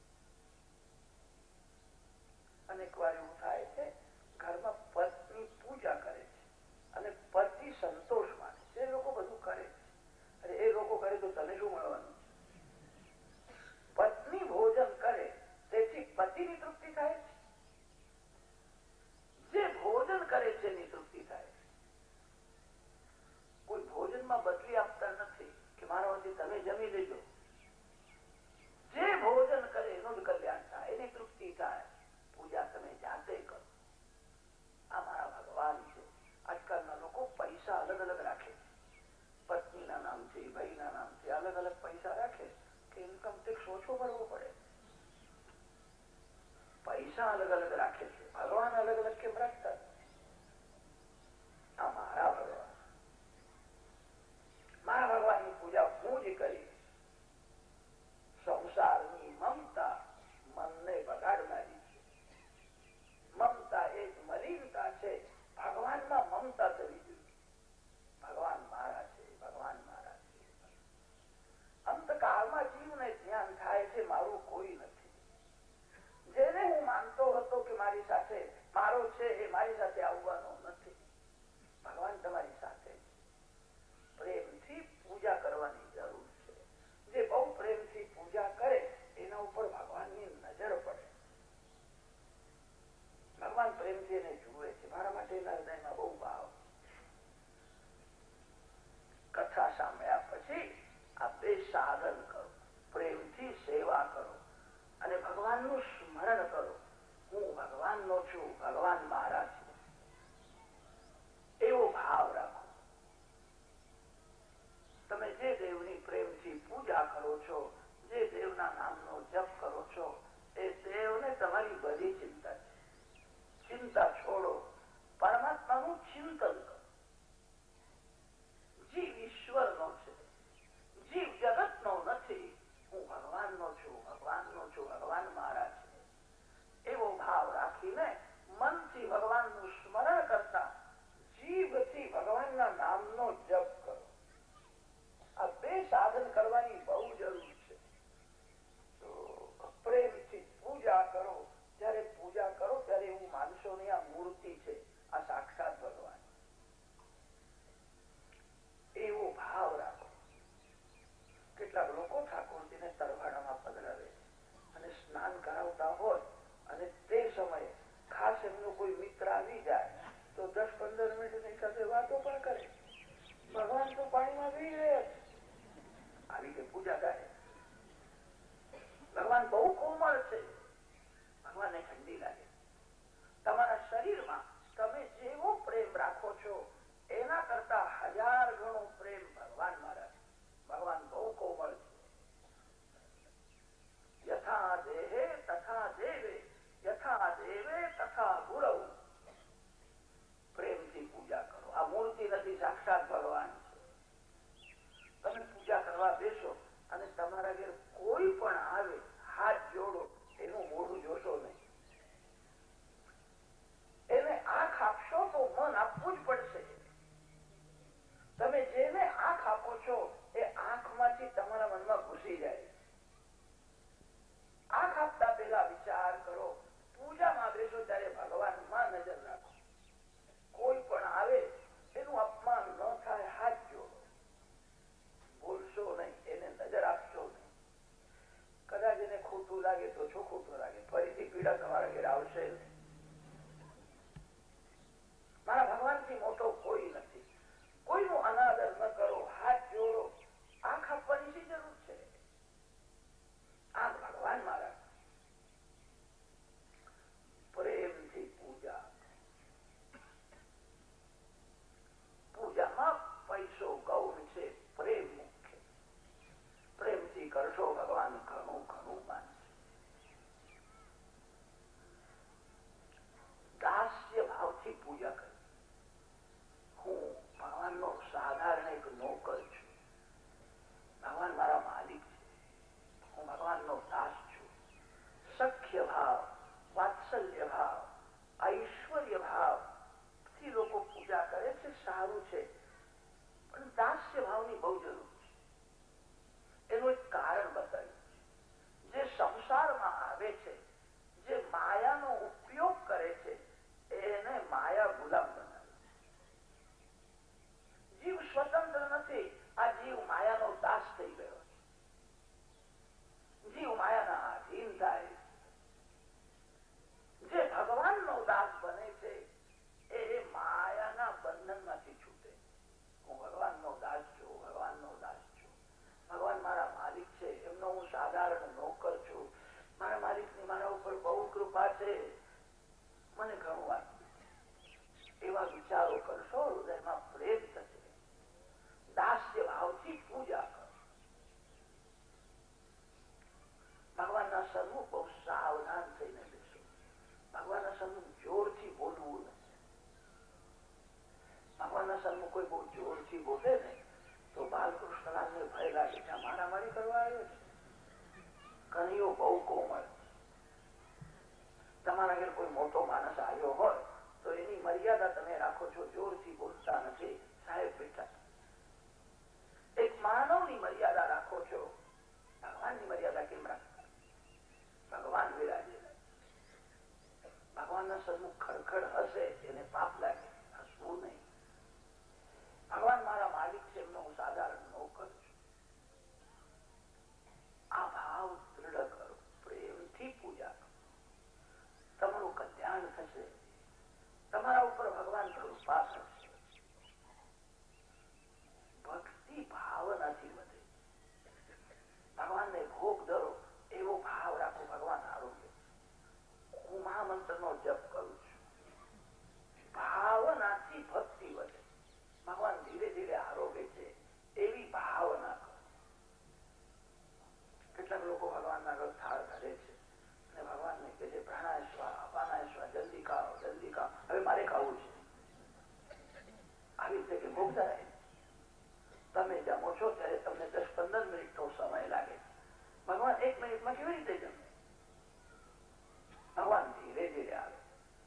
અનેક વાર એવું થાય છે ઘરમાં પત્ની પૂજા કરે છે અને પતિ સંતોષ માને છે. એ લોકો બધું કરે છે. અરે એ લોકો કરે તો તને શું મળવાનું છે? પત્ની ભોજન કરે તેથી પતિની તૃપ્તિ થાય છે. જે ભોજન કરે છે એની તૃપ્તિ થાય છે. કોઈ ભોજનમાં બદલી આપતા નથી કે મારા વતી તમે જમી લેજો. ઓછો ભરવો પડે. પૈસા અલગ અલગ રાખે છે, ભગવાન અલગ અલગ કેમ રાખતા? આ મારા ભગવાન, મારા ભગવાનની પૂજા હું જ કરી. સંસારની મમતા મનને બગાડનારી છે. મમતા એક મલિનતા છે. ભગવાનમાં મમતા થવી જોઈએ. ભગવાન મારા છે, ભગવાન મારા છે. અંતકાળમાં જીવને જ્ઞાન થાય છે મારું કોઈ નથી. જેને હું માનતો હતો કે મારી સાથે મારો છે એ મારી સાથે આવવાનો નથી. ભગવાન તમારી સાથે પ્રેમથી પૂજા કરવાની જરૂર છે. જે બહુ પ્રેમથી પૂજા કરે એના ઉપર ભગવાનની નજર પડે. ભગવાન પ્રેમથી એને જુએ છે. મારા માટે એના હૃદયમાં બહુ ભાવ. કથા સાંભળ્યા પછી આ બે સાધન કરો. પ્રેમથી સેવા કરો અને ભગવાનનું સ્મરણ કરો. હું ભગવાનનો છું, ભગવાન મારા છે, એવો ભાવ રાખો. તમે જે દેવની પ્રેમથી પૂજા કરો છો, જે દેવના નામનો જપ કરો છો, એ દેવને તમારી બધી ચિંતા છે. ચિંતા છોડો, પરમાત્માનું ચિંતન કરો. જીવ ઈશ્વરનો છે, જીવ જગતનો નથી. હું ભગવાનનો છું, ભગવાનનો છું, ભગવાન મારા છે, એવો ભાવ રાખીને મનથી ભગવાનનું સ્મરણ કરતા જીભથી ભગવાનના નામનો જપ કરો. આ બે સાધન કરવાની બહુ જરૂર છે. તો પ્રેમથી પૂજા કરો. જયારે પૂજા કરો ત્યારે એવું માનશો નહીં આ મૂર્તિ છે, આ સાક્ષાત ભગવાન. એવો ભાવ રાખો. કેટલાક લોકો ઠાકોરજીને તરવાડામાં પધરાવે અને સ્નાન કરાવતા હોય અને તે સમયે ખાસ એમનો કોઈ મિત્ર આવી જાય તો 10-15 મિનિટ એની સાથે વાતો પણ કરે. ભગવાન તો પાણીમાં ભી રહ્યા છે, આવી કે પૂજા થાય. ભગવાન બહુ કોમળ છે, ભગવાનને ઠંડી લાગે. તમારા શરીરમાં તમે જેવો પ્રેમ રાખો છો એના કરતા 1000 ગણો પ્રેમ ભગવાનમાં રાખે. ભગવાન બહુ કોમળ છે. યથા દેહે તથા દેવે, યથા દેવે તથા ગુરવ. પ્રેમથી પૂજા કરો. આ મૂર્તિ નથી, સાક્ષાત ભગવાન છે. તમે પૂજા કરવા બેસો અને તમારા ઘેર કોઈ પણ આવે, હાથ જોડો, એનું મોઢું જોશો નહીં. સન્મુખ બહુ સાવધાન થઈને બેસો. ભગવાનના સન્મુખ જોરથી બોલવું નથી. ભગવાનના સન્મુખ કોઈ બહુ જોરથી બોલે ને તો બાલકૃષ્ણલાલને ભય લાગે છે, મારામારી કરવા આવ્યો છે. કનૈયો બહુ કોમળ. તમારા ઘેર કોઈ મોટો માણસ આવ્યો હોય તો એની મર્યાદા તમે રાખો છો, જોરથી બોલતા નથી. સાહેબ બેઠા, એક માનવની મર્યાદા રાખો છો, ભગવાનની મર્યાદા કેમ રાખતા? ભગવાન વિરાજે. ભગવાનના સન્મુખ ખડખડ હશે એને પાપ લાગે, હસવું નહીં. ભગવાન મારા માલિક છે, એમનો હું સાધારણ નોકર છું. આ ભાવ દ્રઢ કરો, પ્રેમથી પૂજા કરો, તમારું કલ્યાણ થશે. તમારા ઉપર ભગવાન કૃપા કરશે. ભક્તિ ભાવનાથી વધે. ભગવાનને ભોગ ધરો એવો ભાવ રાખો. ભગવાન આરોગ્ય, હું મહામંત્રનો જપ કરું છું, ભાવનાથી ભક્તિ વધે. ભગવાન ધીરે ધીરે આરોગ્ય છે એવી ભાવના કરો. કેટલાક લોકો ભગવાનના આગળ થાળ ધરે છે અને ભગવાનને કહે છે પ્રાણાય સ્વા અપાનાય સ્વા, જલ્દી ખાઓ જલ્દી ખાઓ, હવે મારે ખાવું છે. આવી રીતે કે ભોગ ધરાય. તમે જમો છો ત્યારે તમને 10-15 મિનિટનો સમય લાગે. ભગવાન 1 મિનિટમાં કેવી રીતે જમે? ભગવાન ધીરે ધીરે આવે.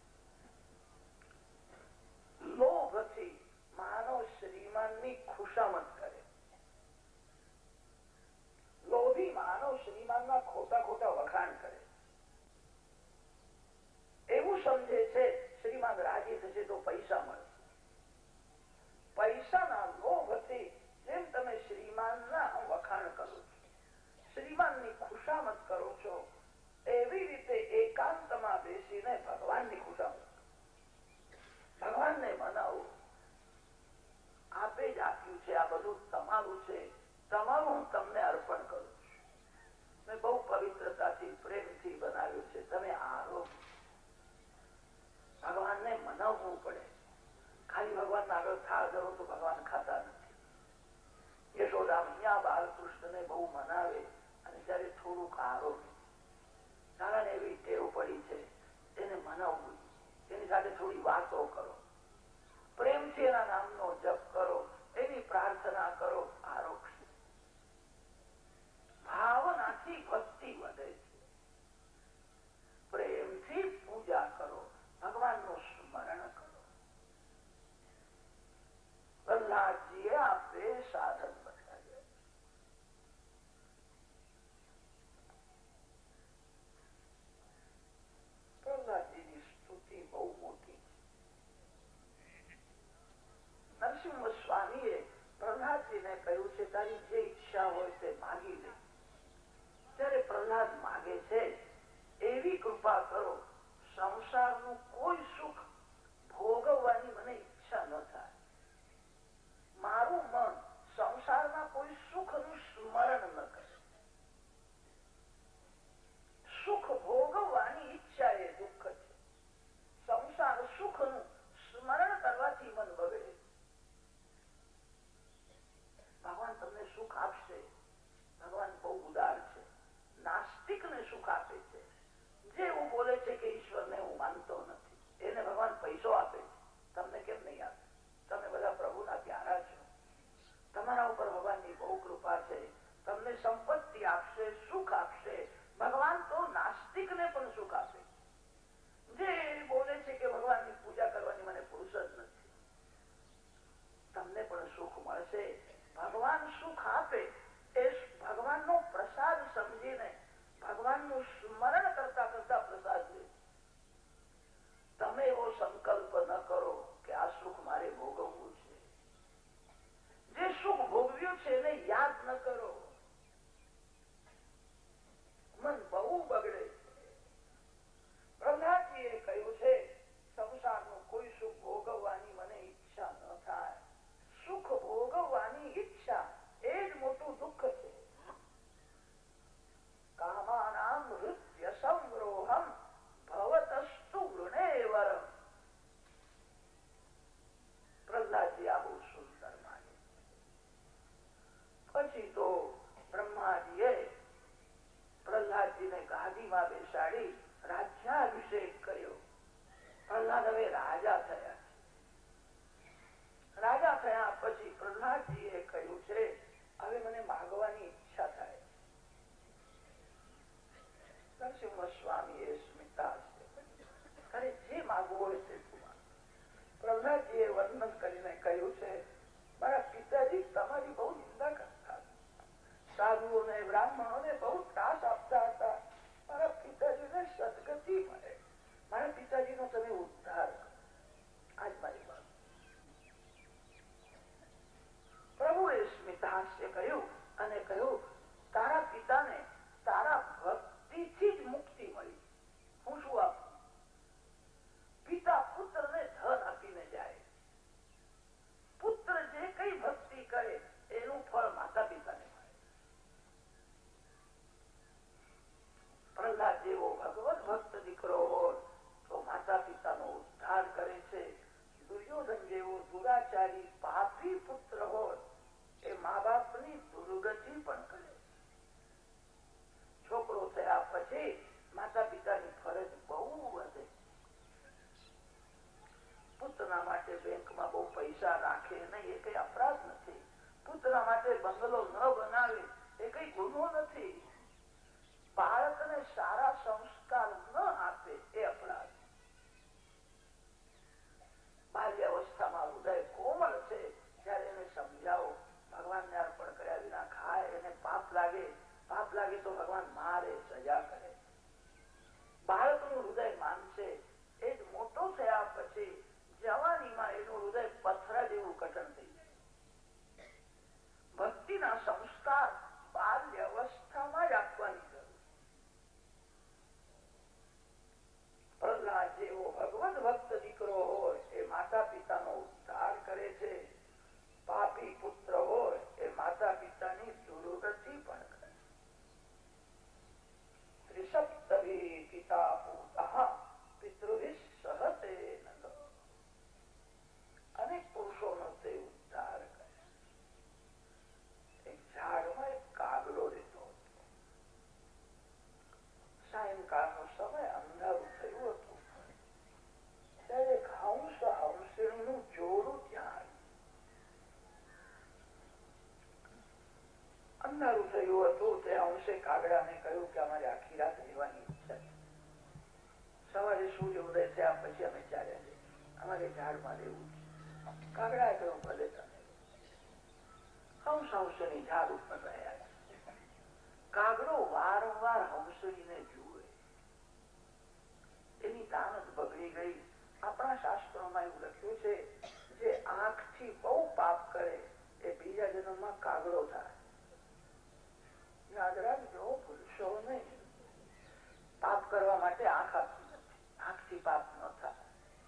લોભથી માનવ શ્રીમાનની ખુશામત કરે. લોભી માનવ શ્રીમાનના ખોટા ખોટા વખાણ કરે. એવું સમજે છે શ્રીમાન રાજી થશે તો પૈસા મળે. પૈસાના લોભથી જેમ તમે શ્રીમાનના વખાણ કરો છો, શ્રીમાનની ખુશામત કરો છો, એવી રીતે એકાંતમાં બેસીને ભગવાનની ખુશામત. ભગવાનને મનાવો. આપે જ આપ્યું છે, આ બધું તમારું છે, તમારું હું તમને અર્પણ કરું છું. મેં બહુ પવિત્રતાથી પ્રેમથી બનાવ્યું છે, તમે આરો. ભગવાનને મનાવવું પડે. ખાલી ભગવાન આગળ થાળ ધરો તો ભગવાન ખાતા નથી. યશોદા અહીંયા બાલકૃષ્ણને બહુ મનાવે અને જયારે થોડુંક આરોગ્ય, કારણ એવી ટેવ પડી છે, તેને મનાવવું, તેની સાથે થોડી વાતો કરો, પ્રેમથી એના નામનો જપ કરો, એની પ્રાર્થના કરો, આરોગશે. ભાવનાથી ભક્તિ વધે છે. પ્રેમથી પૂજા કરો, ભગવાનનું સ્મરણ કરો. પ્રહલાદજીએ આપે સાધન બતાવ્યા. પ્રહલાદજીની સ્તુતિ બહુ મોટી છે. નરસિંહ સ્વામીએ પ્રહલાદજીને કહ્યું છે તારી જે ઈચ્છા હોય તે માગી લે. ત્યારે પ્રહલાદ માગે છે એવી કૃપા કરો, સંસારનું કોઈ સુખ ભોગવવાની મને ઈચ્છા ન થાય. મારું મન સંસારના કોઈ સુખનું સ્મરણ ન કરે. સુખ ભોગવવાની ઈચ્છા એ દુઃખ છે. સંસાર સુખનું સ્મરણ કરવાથી મન બગડે. ભગવાન તમને સુખ આપશે. ભગવાન બહુ ઉદાર છે. નાસ્તિકને સુખ આપે છે. જે એવું બોલે છે કે ઈશ્વરને હું માનતો નથી. સ્વામીએ સ્મિતા અરે જે માગવું હોય તેટલું માગ. પ્રહલાદજીએ વર્ણન કરીને કહ્યું છે, મારા પિતાજી તમારી બહુ નિંદા કરતા, સાધુઓને બ્રાહ્મણોને બહુ ત્રાસ આપતા હતા. મારા પિતાજીને સદગતિ મળે, મારા પિતાજીનો તમે ઉદ્ધાર કરો. આજ મારી વાત. પ્રભુએ સ્મિતહાસ્ય કર્યું અને કહ્યું, તારા પિતાને તારા ભક્તિથી જ મુક્તિ મળી. હું શું આપું? પિતા પુત્રને ધન આપીને જાય. પુત્ર જે કઈ ભક્તિ કરે એનું ફળ માતા પિતાને મળે. પ્રહલાદ જેવો ભગવત ભક્ત દીકરો હોય તો માતા પિતાનો ઉદ્ધાર કરે છે. દુર્યોધન જેવો દુરાચારી પાપી પુત્ર હોય એ મા બાપની દુર્ગતિ પણ કરે. છોકરો થયા પછી માતા પિતાની ફરજ બહુ વધે. પુત્રના માટે બેંકમાં બહુ પૈસા રાખે નહીં, એ કઈ અપરાધ નથી. પુત્રના માટે બંગલો ન બનાવે એ કઈ ગુનો નથી. બાળકને સારા સંસ્કાર ન આપે એ અપરાધ. બાલ્યાવસ્થામાં હૃદય કોમળ છે, ત્યારે એને સમજાવો. ભગવાનને અર્પણ કર્યા વિના ખાય, એને પાપ લાગે. પાપ લાગે તો ભગવાન મારે, સજા કરે. બાળકનું હૃદય માનશે. એ જ મોટો થયા પછી જવાનીમાં એનું હૃદય પથરા જેવું કઠણ થઈ જાય. ભક્તિના સંસ્કાર બાલ્યાવસ્થામાં જ આપવાની જરૂર. પ્રહલાદ જેવો ભગવત ભક્ત દીકરો હોય એ માતા પિતાનો ઉદ્ધાર કરે છે. પાપી પુત્ર હોય એ માતા પિતાની દુર્ગતિ પણ કરે. ત્રિસપ્તભી પિતા પૂતઃ પિતૃભિઃ સહતે નઃ. અનેક પુરુષોનો તે ઉદ્ધાર કરે. એક ઝાડમાં એક કાગડો રહેતો હતો. સાયંકાળનો સમય અંધારું થયું હતું. ત્યારે એક હંસ હંસણીનું જોડું ત્યાં અંધારું થયું હતું. તે હંસે કાગડાને કહ્યું કે અમારે આખી રાત રહેવાની ઈચ્છા છે. સવારે સૂર્ય ઉદય થયા પછી અમે ચાલ્યા જઈએ, અમારે ઝાડમાં રહેવું છે. કાગડાએ કહ્યું ભલે તમે. હંસ હંસણી ઝાડ ઉપર રહ્યા. કાગડો વારંવાર હંસણીને જુએ. એની દાનત બગડી ગઈ. આપણા શાસ્ત્રોમાં એવું લખ્યું છે, જે આંખથી બહુ પાપ કરે એ બીજા જન્મમાં કાગડો થાય. યાદ રાખજો, ભૂલશો નહીં. પાપ કરવા માટે આંખ આપતી નથી. આંખથી પાપ ન થાય.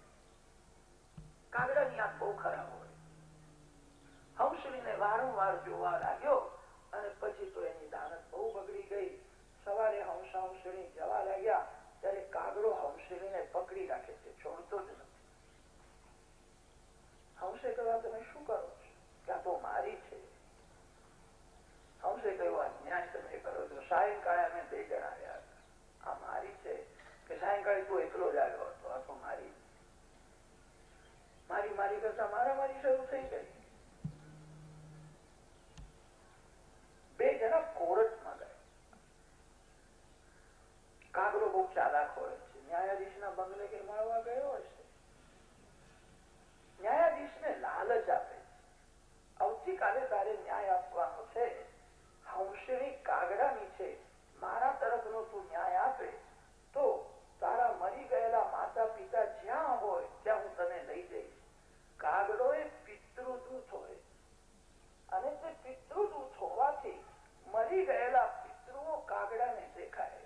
કાગડાની આંખ બહુ ખરાબ હોય. હંસણીને વારંવાર જોવા લાગ્યો અને પછી તો એની દાનત બહુ બગડી ગઈ. સવારે હંસ હંસણી જવા લાગ્યા ત્યારે કાગડો હંસણીને પકડી રાખે છે, છોડતો જ નથી. હંસે કહ્યું, તમે શું કરો છો? ક્યાં તો મારી છે. હંસે કહ્યું, અન્યાય તમે કરો છો. સાયંકાળે અમે બે જણા રહ્યા હતા. આ મારી છે કે સાયંકાળે તું એકલો જ આવ્યો હતો? આ તો મારી. મારી મારી કરતા મારી શરૂ થઈ ગઈ. બે જણા કોર્ટમાં ગયા. કાગડો બહુ ચાલાક હોય છે. ન્યાયાધીશના બંગલે કે મળવા ગયો હશે. ન્યાયાધીશને લાલચ આપે છે, આવતીકાલે તારે ન્યાય આપવાનો છે. હંસણી કાગડાની છે, મારા તરફનો તું ન્યાય આપે તો તારા મરી ગયેલા માતા પિતા જ્યાં હોય ત્યાં હું તને લઈ જઈશ. કાગડો એ પિતૃદૂત હોય અને તે પિતૃદૂત હોવાથી મરી ગયેલા પિતૃઓ કાગડાને દેખાય.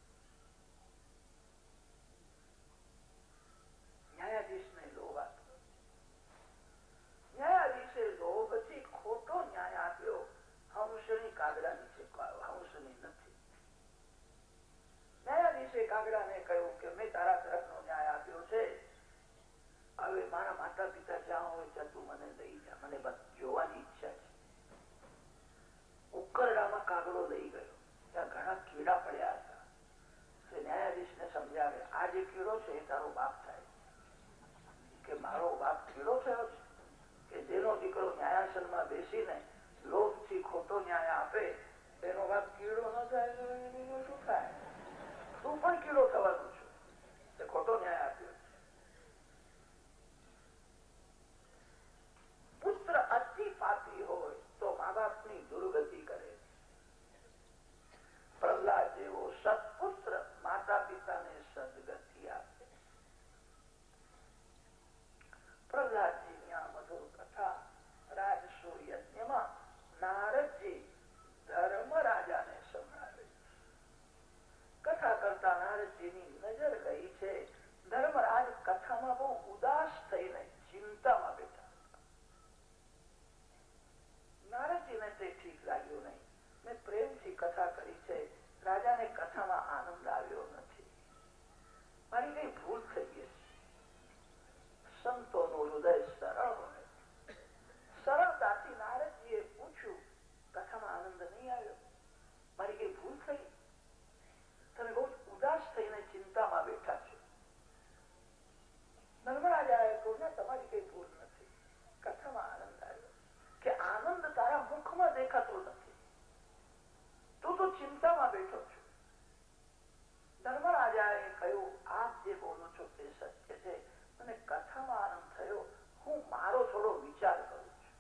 ન્યાયાધીશને લોભ આપ્યો. ન્યાયાધીશે લોભથી ખોટો ન્યાય આપ્યો. હંસણી કાગડાની છે, હંસની નથી. ન્યાયાધીશે કાગડાને કહ્યું કે મેં તારા તરફનો ન્યાય આપ્યો છે. હવે મારા માતા પિતા જ્યાં હોય ત્યાં તું મને લઈ જા. મને બસ જોવાની ઈચ્છા છે. ઉકરડામાં કાગડો લઈ ગયો. ત્યાં ઘણા કીડા પડ્યા હતા. ન્યાયાધીશને સમજાવે, આ જે કીડો છે એ તારો બાપ થાય. કે મારો બાપ કીડો થયો છે? કે જેનો દીકરો ન્યાયાસનમાં બેસીને લોભથી ખોટો ન્યાય આપે એનો બાપ કીડો ન થાય તો બીજું શું થાય? તું પણ બેઠો છું. ધર્મરાજાએ કહ્યું, આપ જે બોલો છો તે સત્ય છે, મને કથામાં આનંદ થયો, હું મારો થોડો વિચાર કરું છું.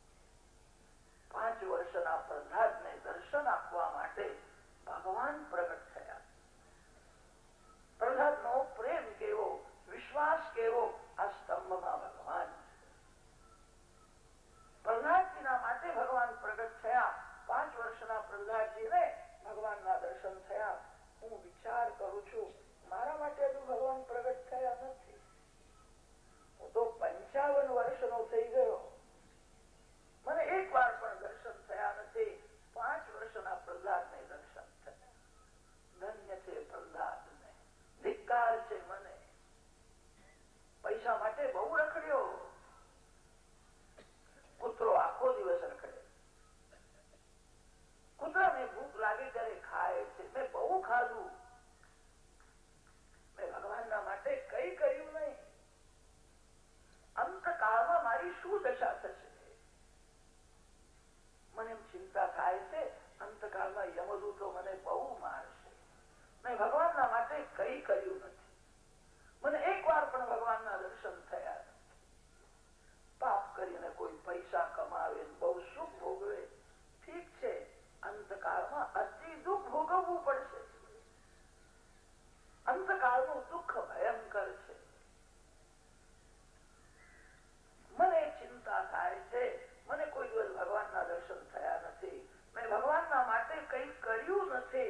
5 વર્ષના પ્રહલાદને દર્શન આપવા માટે ભગવાન પ્રગટ થયા. પ્રહલાદનો પ્રેમ કેવો, વિશ્વાસ કેવો, આ સ્તંભમાં ભગવાન છે. પ્રહલાદજીના માટે ભગવાન પ્રગટ થયા. 5 વર્ષના પ્રહલાદજીને ભગવાનના દર્શન થયા. હું વિચાર કરું છું, મારા માટે હજુ ભગવાન પ્રગટ થયા નથી. હું તો 55 વર્ષનો થઈ ગયો, મને એક વાર પણ દર્શન થયા નથી. 5 વર્ષના પ્રહલાદને દર્શન થયા. ધન્ય છે પ્રહલાદને, ધિક્કાર છે મને. પૈસા માટે બહુ રખડ્યો, કૂતરો આખો દિવસ રખડે. કૂતરાને ભૂખ લાગે ત્યારે ખાય છે. મેં બહુ ખાધું, મેં ભગવાનના માટે કઈ કર્યું નહીં. અંતકાળમાં મારી શું દશા થશે? મને એમ ચિંતા થાય છે, અંતકાળમાં યમદૂતો મને બહુ મારશે. મેં ભગવાનના માટે કઈ કર્યું નથી. મને એક વાર પણ ભગવાનના દર્શન થયા નથી. પાપ કરીને કોઈ પૈસા કમાવે, બહુ સુખ ભોગવે, ઠીક છે. અંતકાળમાં અતિ દુઃખ ભોગવવું પડશે. અંતકાળનું દુઃખ ભયંકર છે. મને ચિંતા થાય છે, મને કોઈ દિવસ ભગવાનના દર્શન થયા નથી. મેં ભગવાનના માટે કઈ કર્યું નથી.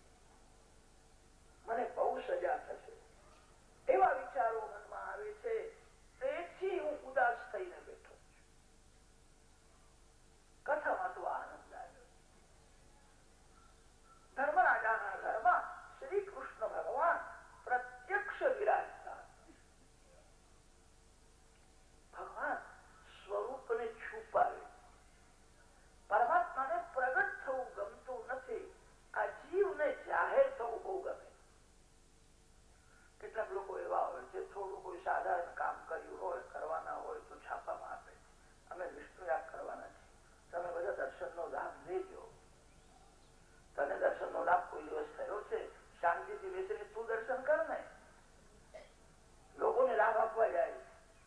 મને બહુ સજા થશે. એવા વિચારો મનમાં આવે છે. તેથી હું ઉદાસ થઈને બેઠો છું. કથામાં તો આનંદ આવ્યો. ધર્મરાજાના ઘરમાં શ્રી કૃષ્ણ ભગવાન પ્રત્યક્ષ વિરાજતા. ભગવાન સ્વરૂપને છુપાવે. પરમાત્માને પ્રગટ થવું ગમતું નથી. આ જીવને જાહેર થવું બહુ ગમે. કેટલાક લોકો એવા હોય છે, થોડું કોઈ સાધારણ કામ કર્યું હોય, કરવાના હોય તો છાપામાં આપે છે, અમે વિષ્ણુ યાગ કરવાના છીએ, તમે બધા દર્શનનો લાભ લેજો. તને દર્શનનો લાભ કોઈ દિવસ થયો છે? શાંતિથી બેસીને તું દર્શન કર ને. લોકોને લાભ આપવા જાય.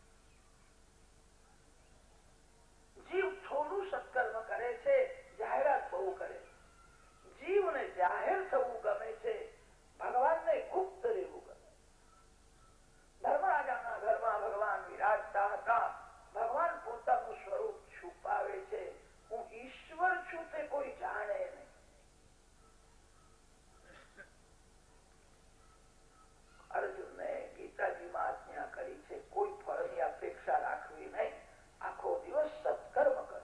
જીવ થોડું સત્કર્મ કરે છે, જાહેરાત બહુ કરે. જીવને જાહેર થવું ગમે છે, ભગવાનને ગુપ્ત રહેવું ગમે. ધર્મરાજાના ઘરમાં ભગવાન વિરાજતા હતા. ભગવાન પોતાનું સ્વરૂપ છુપાવે છે. હું ઈશ્વર છું તે કોઈ જાણે નહીં. અર્જુનને ગીતાજીમાં આજ્ઞા કરી છે, કોઈ ફળની અપેક્ષા રાખવી નહીં. આખો દિવસ સત્કર્મ કરો.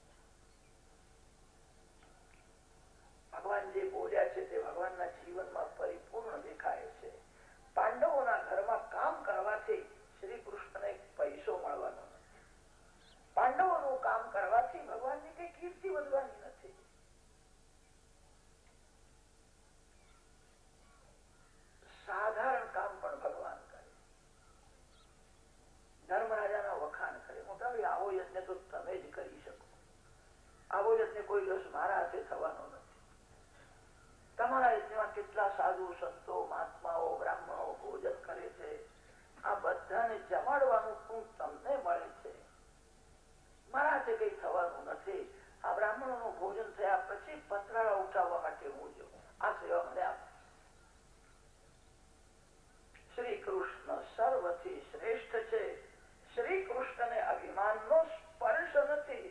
ભગવાન જે બોલ્યા છે તે ભગવાનના જીવનમાં પરિપૂર્ણ દેખાય છે. પાંડવોના ઘરમાં કામ કરવાથી શ્રી કૃષ્ણને પૈસો મળવાનો નથી. પાંડવોનું કામ કરવાથી ભગવાનની કઈ કીર્તિ વધવાની નથી. સાધારણ કામ પણ ભગવાન કરે. ધર્મરાજાના વખાણ કરે. મોટા ભાઈ, આવો યજ્ઞ તો તમે જ કરી શકો. આવો યજ્ઞ કોઈ દિવસ મારા હાથે થવાનો નથી. તમારા યજ્ઞમાં કેટલા સાધુ સંતો, મહાત્માઓ, બ્રાહ્મણો ભોજન કરે છે. આ બધાને જમાડવાનું પૂન તમને મળે છે. મારા હાથે કઈ થવાનું નથી. આ બ્રાહ્મણોનું ભોજન થયા પછી પતરાળા ઉઠાવવા માટે હું જાઉં. આ સેવા મને આપો. શ્રી કૃષ્ણ સર્વથી શ્રેષ્ઠ છે. શ્રી કૃષ્ણને અભિમાનનો સ્પર્શ નથી.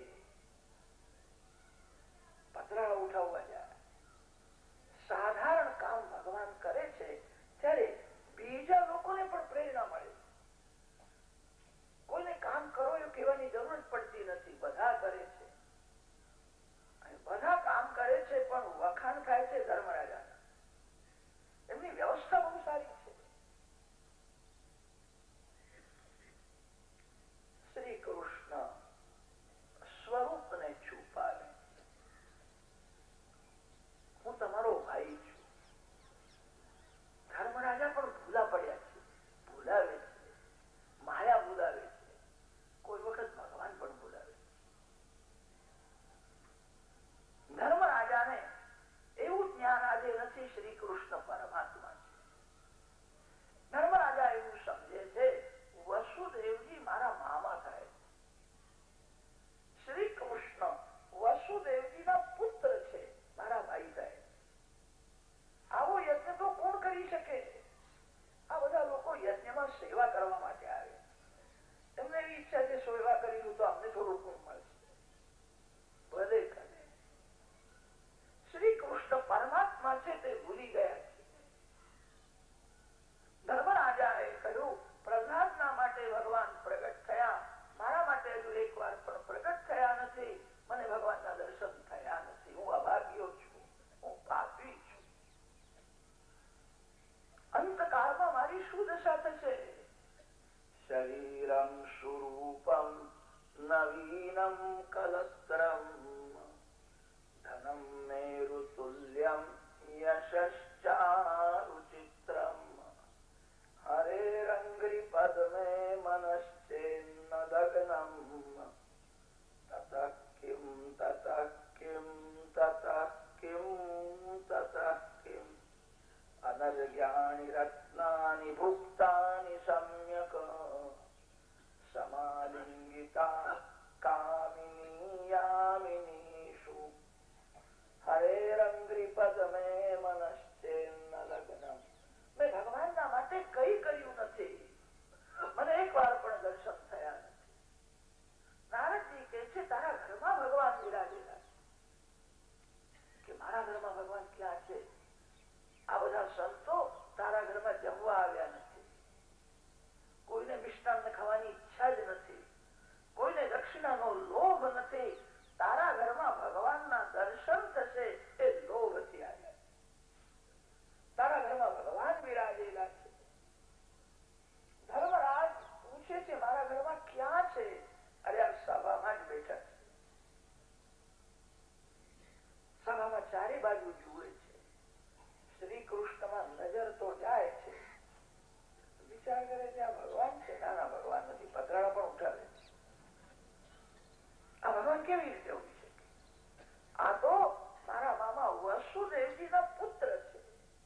પતરાળા ઉઠાવવા જાય. સાધારણ કામ ભગવાન કરે છે ત્યારે બીજા લોકોને પણ પ્રેરણા મળે. કોઈને કામ કરો એવું કહેવાની જરૂર પડતી નથી. બધા કરે છે, બધા કામ કરે છે, પણ થશે. શરીરમ સ્વરૂપમ નવીનમ કલત્રમ ધનમ મેરુતુલ્યમ યશ્ચારુચિત્રમ હરેરંઘ્રિ પદ્મે મનશ્ચેન્ન દગ્નમ તતઃ કિમ તતઃ કિમ તતઃ કિમ તતઃ કિમ અનર્ઘ્યાનિ રત્નાનિ ભુક્તાનિ સમ્યક સમાલિંગિતા કામિની યામિનીષુ હરેરંઘ્રિ પદ્મે મનશ્ચેન્ન લગ્નમ. મેં ભગવાનના માટે કઈ કર્યું નથી, મને એક વાર પણ દર્શન થયા નથી. નારદજી કહે છે તારા ઘરમાં ભગવાન વિરાજેલા છે કે મારા ઘરમાં ભગવાન ક્યાં છે? આ બધા સંતો તારા ઘરમાં જમવા આવ્યા નથી, કોઈને મિષ્ટાન ખાવાની ઈચ્છા જ નથી, કોઈને દક્ષિણાનો લોભ નથી. તારા ઘરમાં ભગવાનના દર્શન થશે એ લોભથી આવ્યા. તારા ઘરમાં ભગવાન વિરાજેલા છે. ધર્મરાજ પૂછે છે મારા ઘરમાં ક્યાં છે? અરે આ સભામાં જ બેઠા છે. સભામાં ચારે બાજુ જુએ છે. શ્રી કૃષ્ણમાં નજર તો જાય છે, વિચાર કરે છે આ ભગવાન છે? નાના ભગવાન નથી, પતરાળા પણ ઉઠાવે છે. આ ભગવાન કેવી રીતે ઉઠી શકે? આ તો મારા મામા વસુદેવજીના પુત્ર છે.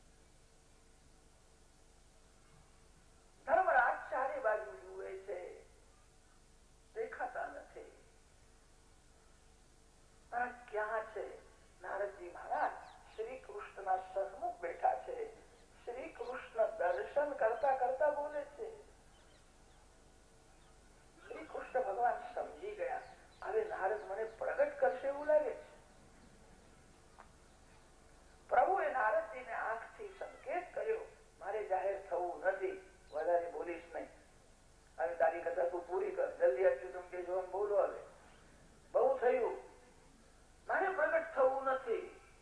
ધર્મરાજ ચારે બાજુ જુએ છે, દેખાતા નથી. ક્યાં છે? નારદજી મહારાજ શ્રી કૃષ્ણના સન્મુખ બેઠા છે. શ્રી કૃષ્ણ દર્શન કરતા કરતા બોલે છે. શ્રી કૃષ્ણ ભગવાન સમજી ગયા, હવે નારદ મને પ્રગટ કરશે એવું લાગે છે. પ્રભુએ નારદજીને આંખથી સંકેત કર્યો, મારે જાહેર થવું નથી, વધારે બોલીશ નહીં. હવે તારી કથા તું પૂરી કર, જલ્દી અચ્યુતમ કે જો બોલો, હવે બહુ થયું, મારે પ્રગટ થવું નથી.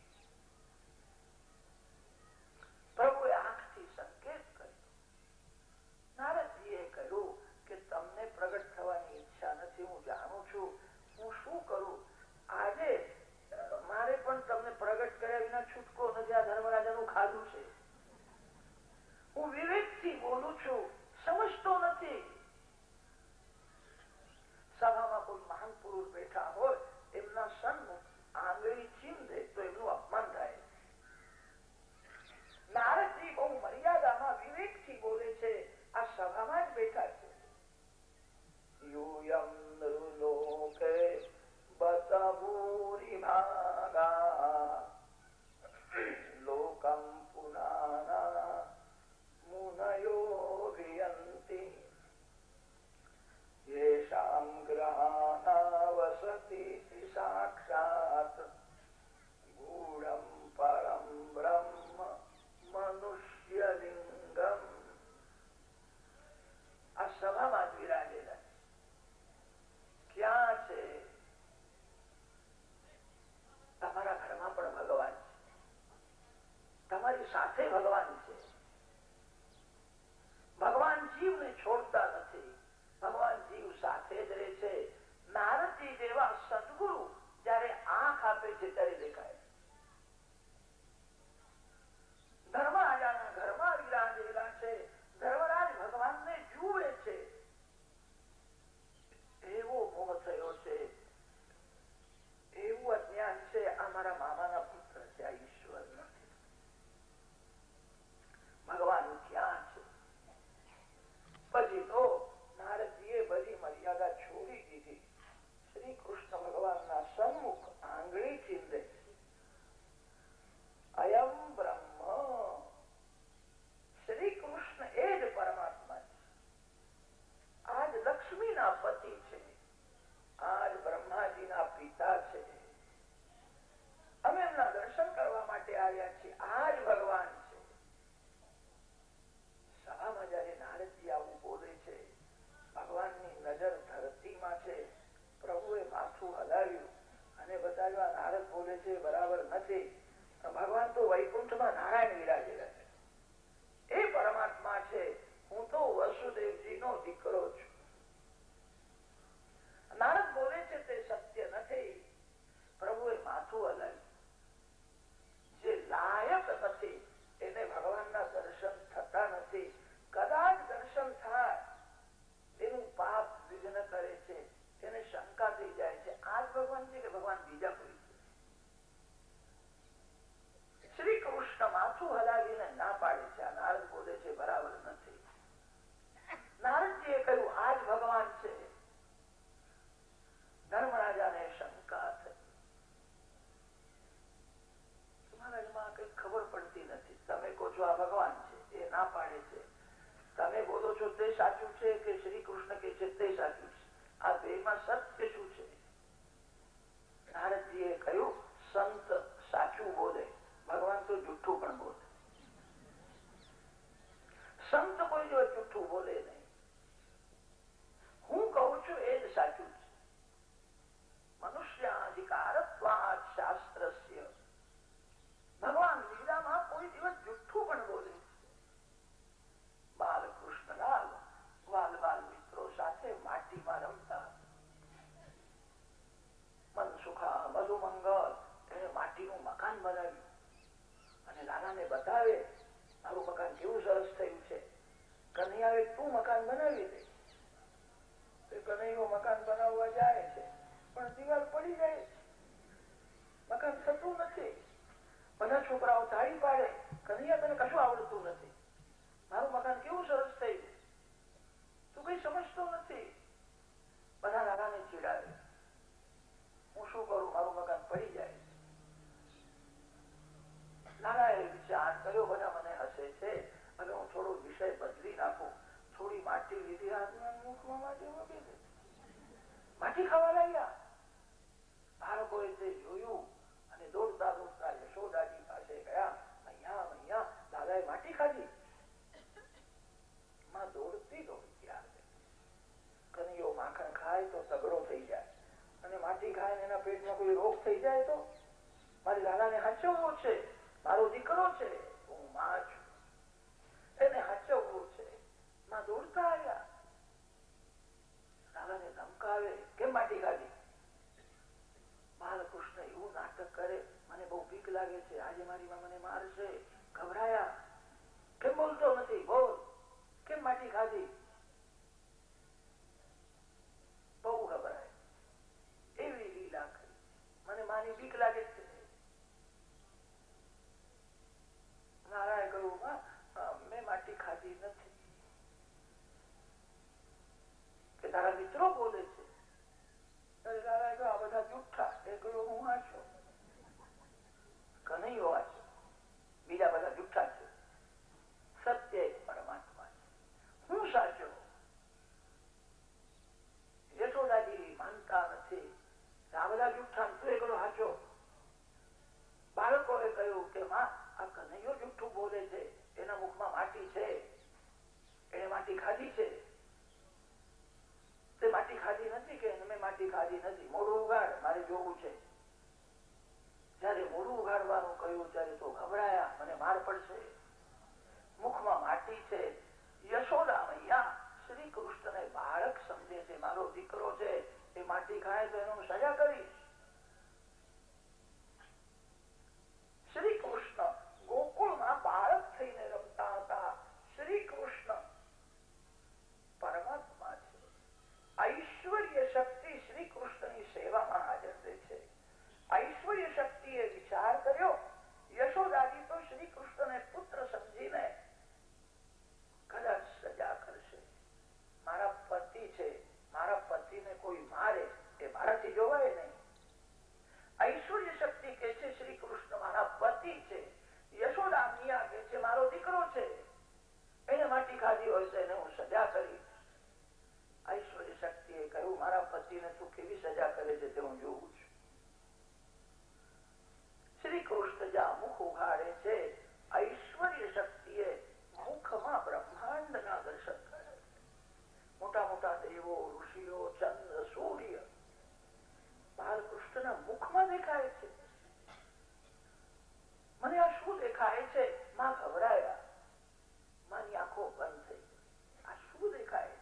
પ્રભુએ આંખથી સંકેત કર્યો. નારદજીએ કહ્યું કે તમને પ્રગટ થવાની ઈચ્છા નથી, હું જાણું છું. હું શું કરું? આજે મારે પણ તમને પ્રગટ કર્યા વિના છૂટકો નથી. આ ધર્મરાજાનું ખાધું છે. હું વિવેકથી બોલું છું, સમજતો નથી. સભામાં કોઈ મહાન પુરુષ બેઠા હોય, એમના સન્મુખ આંગળી ચીંધે તો એમનું અપમાન થાય. નારદજી બહુ મર્યાદામાં વિવેકથી બોલે છે. આ સભામાં જ બેઠા છે. યુયમ નૃલોકે બતભૂરિ ભાગા લોકમ પુનાના મુનયો વિયંતિ યેષામ ગ્રહાના વસતિ સાક્ષાત ગૂઢમ પરમ બ્રહ્મ મનુષ્ય લિંગમ. આ સભામાં જ વિરાજેલા ક્યાં છે? તમારા ઘરમાં પણ ભગવાન છે, તમારી સાથે ભગવાન છે. ભગવાન જીવને છોડતા નથી, ભગવાન જીવ સાથે જ રહે છે. નારદજી જેવા સદગુરુ જયારે આંખ આપે છે ત્યારે દેખાય. ધર્મરાજાના ઘરમાં વિરાજેલા છે. ધર્મરાજ ભગવાનને જુએ છે. એવો મોહ થયો છે, એવું અજ્ઞાન છે, આ મારા મામાના પુત્ર છે, આ ઈશ્વર નથી. યશોદાજીને ના પાડે છે. આ નારદ બોલે છે બરાબર નથી. નારદજીએ કહ્યું આ જ ભગવાન છે. ધર્મરાજાને શંકા થઈ. મહારાજમાં કઈ ખબર પડતી નથી. તમે કહો છો આ ભગવાન છે, એ ના પાડે છે. તમે બોલો છો તે સાચું છે કે શ્રી કૃષ્ણ કે છે તે સાચું છે? આ બેમાં સત્ય શું છે? નારદજીએ કહ્યું સંત સાચું બોલે, ભગવાન તો જુઠ્ઠું પણ બોલે. સંત કોઈ જો જુઠ્ઠું બોલે નહીં. હું કહું છું એ જ સાચું છે. મનુષ્યાધિકારત્વાદ શાસ્ત્રસ્ય. ભગવાન લીલામાં કોઈ દિવસ જુઠ્ઠું પણ બોલે છે. બાલકૃષ્ણલાલ બાલ બાલ મિત્રો સાથે માટીમાં રમતા. મનસુખા મધુમંગલ એને માટીનું મકાન બનાવ્યું અને લાલાને બતાવે મારું મકાન કેવું સરસ થયું છે. કનૈયાએ તું મકાન બનાવી દે. કનૈયો મકાન બનાવવા જાય છે પણ દિવાલ પડી જાય છે. મકાન થતું નથી. બધા છોકરાઓ તાળી પાડે, કનૈયા તને કશું આવડતું નથી. મારું મકાન કેવું સરસ થયું, તું કઈ સમજતો નથી. બધા લાલાને ચીડાવે. હું શું કરું, મારું મકાન પડી જાય. લાલાએ વિચાર કર્યો બધા મને હસે છે, હવે હું થોડો વિષય બદલી નાખું. થોડી માટી લીધી, હાથમાં મુખમાં માટી મૂકી દીધી. માટી ખાવા લાગ્યા. બાળકોએ તે જોયું અને દોડતા દોડતા યશોદાજી પાસે ગયા. અહીંયા અહીંયા દાદાએ માટી ખાધી. માં દોડતી દોડતી આવે. કનૈયો માખણ ખાય તો તગડો થઈ જાય અને માટી ખાય એના પેટમાં કોઈ રોગ થઈ જાય તો મારી દાદાને હાચવવો છે. મારો દીકરો છે, હું માં છું, એને હાચવવો છે. માં દોડતા આવ્યા. દાદાને ધમકાવે, કેમ માટી ખાધી? બાલકૃષ્ણ એવું નાટક કરે, મને બહુ બીક લાગે છે, આજે મારી માં મને મારશે. ગભરાયા. કેમ બોલતો નથી? બોલ, કેમ માટી ખાધી? બહુ ગભરાય. એવી લીલા કરી, મને માની બીક લાગે છે. નારાયણ કહ્યું મેં માટી ખાધી નથી. કે તારા મિત્રો બોલે છે. નારાયણ કહ્યું આ બધા જુઠ્ઠા. એ કહ્યું હું વાંચો. કનૈયો વાંચો, બીજા બધા જુઠ્ઠા છે. સત્ય એક પરમાત્મા છે, હું સાચો. યશોદાજી માનતા નથી. આ બધા જુઠ્ઠા, તું એકલો સાચો. બાળકોએ કહ્યું કે માં આ કનૈયો જુઠ્ઠું બોલે છે, એના મુખમાં માટી છે, એને માટી ખાધી છે. તે માટી ખાધી નથી કે મેં માટી ખાધી નથી. મોઢું ઉગાડ, મારે જોવું છે. જયારે મોઢું ઉગાડવાનું કહ્યું ત્યારે તો ગભરાયા, મને માર પડશે. મુખમાં માટી છે. યશોદા મૈયા શ્રી કૃષ્ણને બાળક સમજે છે, મારો દીકરો છે, એ માટી ખાય તો એનું સજા કરીશ. શ્રી કૃષ્ણ ગોકુળમાં બાળક થઈને રમતા હતા. શ્રી કૃષ્ણ પરમાત્મા છે. ઐશ્વર્ય શક્તિ શ્રી કૃષ્ણની સેવામાં હાજર છે. ઐશ્વર્ય શક્તિએ વિચાર કર્યો, યશોદાજી તો શ્રી કૃષ્ણને પુત્ર સમજીને કદાચ સજા કરશે. મારા પતિ છે, મારા પતિને કોઈ મારે એ મારાથી જોવાય નહીં. ઐશ્વર્ય શક્તિ કે છે શ્રી કૃષ્ણ મારા પતિ છે. યશોદા મિયા કે છે મારો દીકરો છે, એને માટી ખાધી હોય તો એને હું સજા કરીશ. ઐશ્વર્ય શક્તિએ કહ્યું મારા પતિને તું કેવી સજા કરે છે તે હું જોઉં છું. શ્રી કૃષ્ણ જ્યાં મુખ ઉઘાડે છે, ઐશ્વર્ય શક્તિએ મુખમાં બ્રહ્માંડના દર્શન કરે. મોટા મોટા દેવો, ઋષિઓ, ચંદ્ર, સૂર્ય બાલકૃષ્ણના મુખમાં દેખાય છે. મને આ શું દેખાય છે? માં ગભરાયા. મારી આંખો બંધ થઈ. આ શું દેખાય?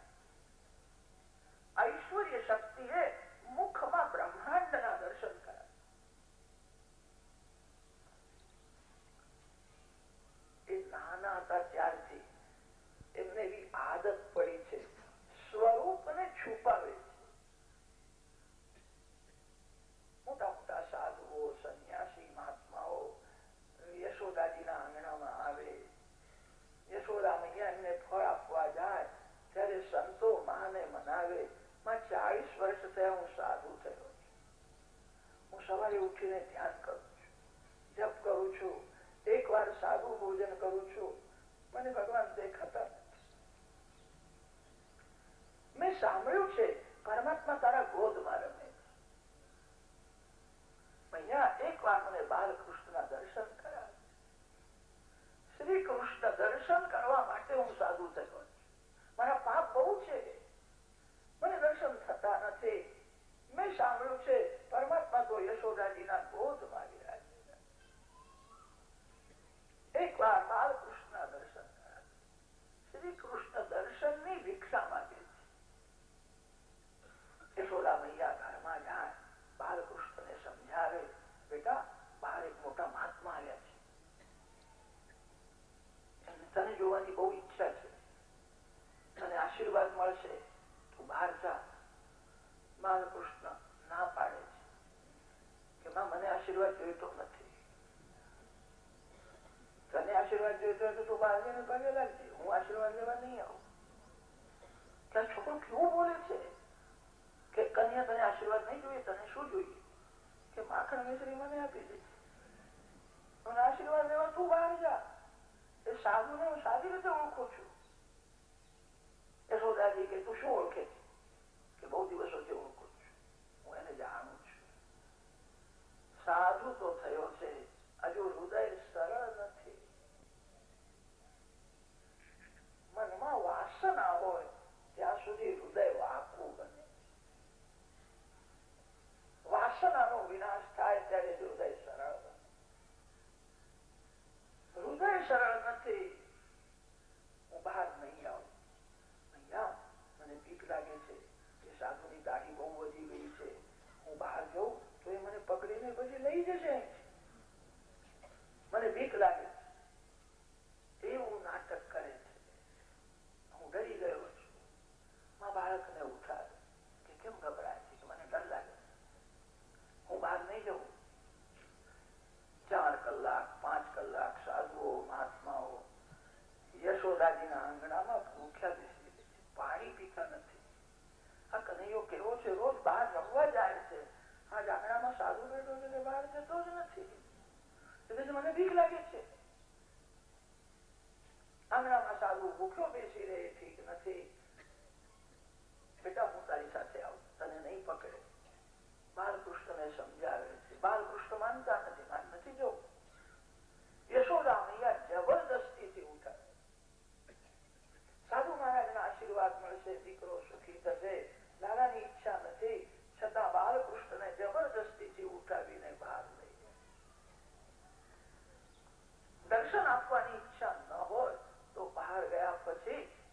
ઐશ્વર્ય શક્તિએ મુખમાં બ્રહ્માંડના દર્શન કર્યા. એ નાના હતા ત્યારથી એમને એવી આદત પડી છે, સ્વરૂપને છુપાવે છે. મોટા મોટા સાધુઓ, સંન્યાસી, મહાત્માઓ યશોદાજીના આંગણામાં આવે, એકવાર મને બાલકૃષ્ણના દર્શન કર્યા. શ્રી કૃષ્ણ દર્શન કરવા માટે હું સાધુ થયો. મારા પાપ બહુ છે, મને દર્શન થતા નથી. મેં સાંભળ્યું છે પરમાત્મા તો યશોદાજીના ગોદ મારી રહ્યા છે. એકવાર બાલકૃષ્ણના દર્શન કર્યા. શ્રી કૃષ્ણ દર્શનની ભિક્ષા માંગે છે. યશોદા મૈયા ઘરમાં જાય, બાલકૃષ્ણને સમજાવે, બેટા બહાર એક મોટા મહાત્મા આવ્યા છે, તને જોવાની બહુ ઈચ્છા છે, તને આશીર્વાદ મળશે, તું બહાર જા. બાલકૃષ્ણ ના પાડે છે કે મને આશીર્વાદ જોઈતો નથી. તને આશીર્વાદ જોઈતો હોય તો તું બહાર જઈને પગે લાગજે, હું આશીર્વાદ લેવા નહીં આવું. કે આ છોકરો કેવું બોલે છે કે કન્યા તને આશીર્વાદ નહીં જોઈએ, તને શું જોઈએ? કે માખણ મિશ્રી મને આપી દે, મને આશીર્વાદ લેવા તું બહાર જા. એ સાધુને હું સારી રીતે ઓળખું છું. યશોદાજી કે તું શું ઓળખે છે? કે બહુ દિવસોથી ઓળખું છું, હું એને જાણું છું. સાધુ તો થયો છે, હજુ હૃદય સરળ નથી. મનમાં વાસના હોય ત્યાં સુધી હૃદય વાકું બને. વાસનાનો વિનાશ થાય ત્યારે હૃદય સરળ બને. હૃદય સરળ નથી. હું બહાર નહીં આવું. અહીંયા મને બીક લાગે છે કે સાધુની દાઢી બહુ વધી ગઈ છે, હું બહાર જાઉં તો એ મને પકડીને પછી લઈ જશે. મને બીક લાગે છે, એવું નાટક કરે છે. હું ડરી ગયો છું. માં બાળકને ઉઠાવે કે કેમ ગભરાય છે? કે મને ડર લાગે, હું બહાર નહીં જવું. 4 કલાક 5 કલાક સાધુઓ મહાત્માઓ યશોદાજીના આંગણામાં ભૂખ્યા બેસી રહે છે, પાણી પીતા નથી. આ કનૈયો કેવો છે, રોજ બહાર રમવા જાય છે, આજ આંગણામાં સાધુ બેઠો છે, બહાર જતો જ નથી. એટલે મને બીક લાગે છે. આંગણામાં સાધુ ભૂખ્યો બેસી રહે, ઠીક નથી. બેટા હું તારી સાથે આવું, તને નહીં પકડે. બાલકૃષ્ણને સમજાવે છે. બાલકૃષ્ણ માનતા નથી, માન નથી જવું. યશોદા મૈયા જબરદસ્તીથી ઉઠાવે. સાધુ મહારાજના આશીર્વાદ મળશે, દીકરો સુખી થશે, લાલાની ઈચ્છા નથી, છતાં બાલકૃષ્ણને જબરદસ્તીથી ઉઠાવીને બહાર લઈ જાય. દર્શન આપવાની ઈચ્છા ન હોય તો બહાર ગયા પછી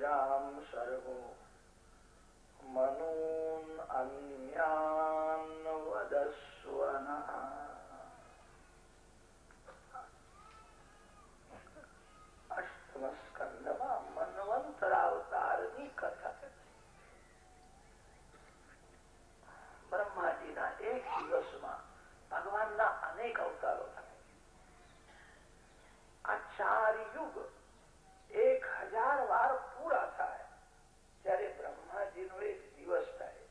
યસ્યામ સર્વો મનૂન અન્યાન વદસ્વનઃ. અષ્ટમ સ્કંદમાં મન્વંતરાવતારની કથા. બ્રહ્માજીના એક દિવસમાં ભગવાનના અનેક અવતારો થાય. આ 4 યુગ 1000 વાર પૂરા થાય ત્યારે બ્રહ્માજીનો એક દિવસ થાય.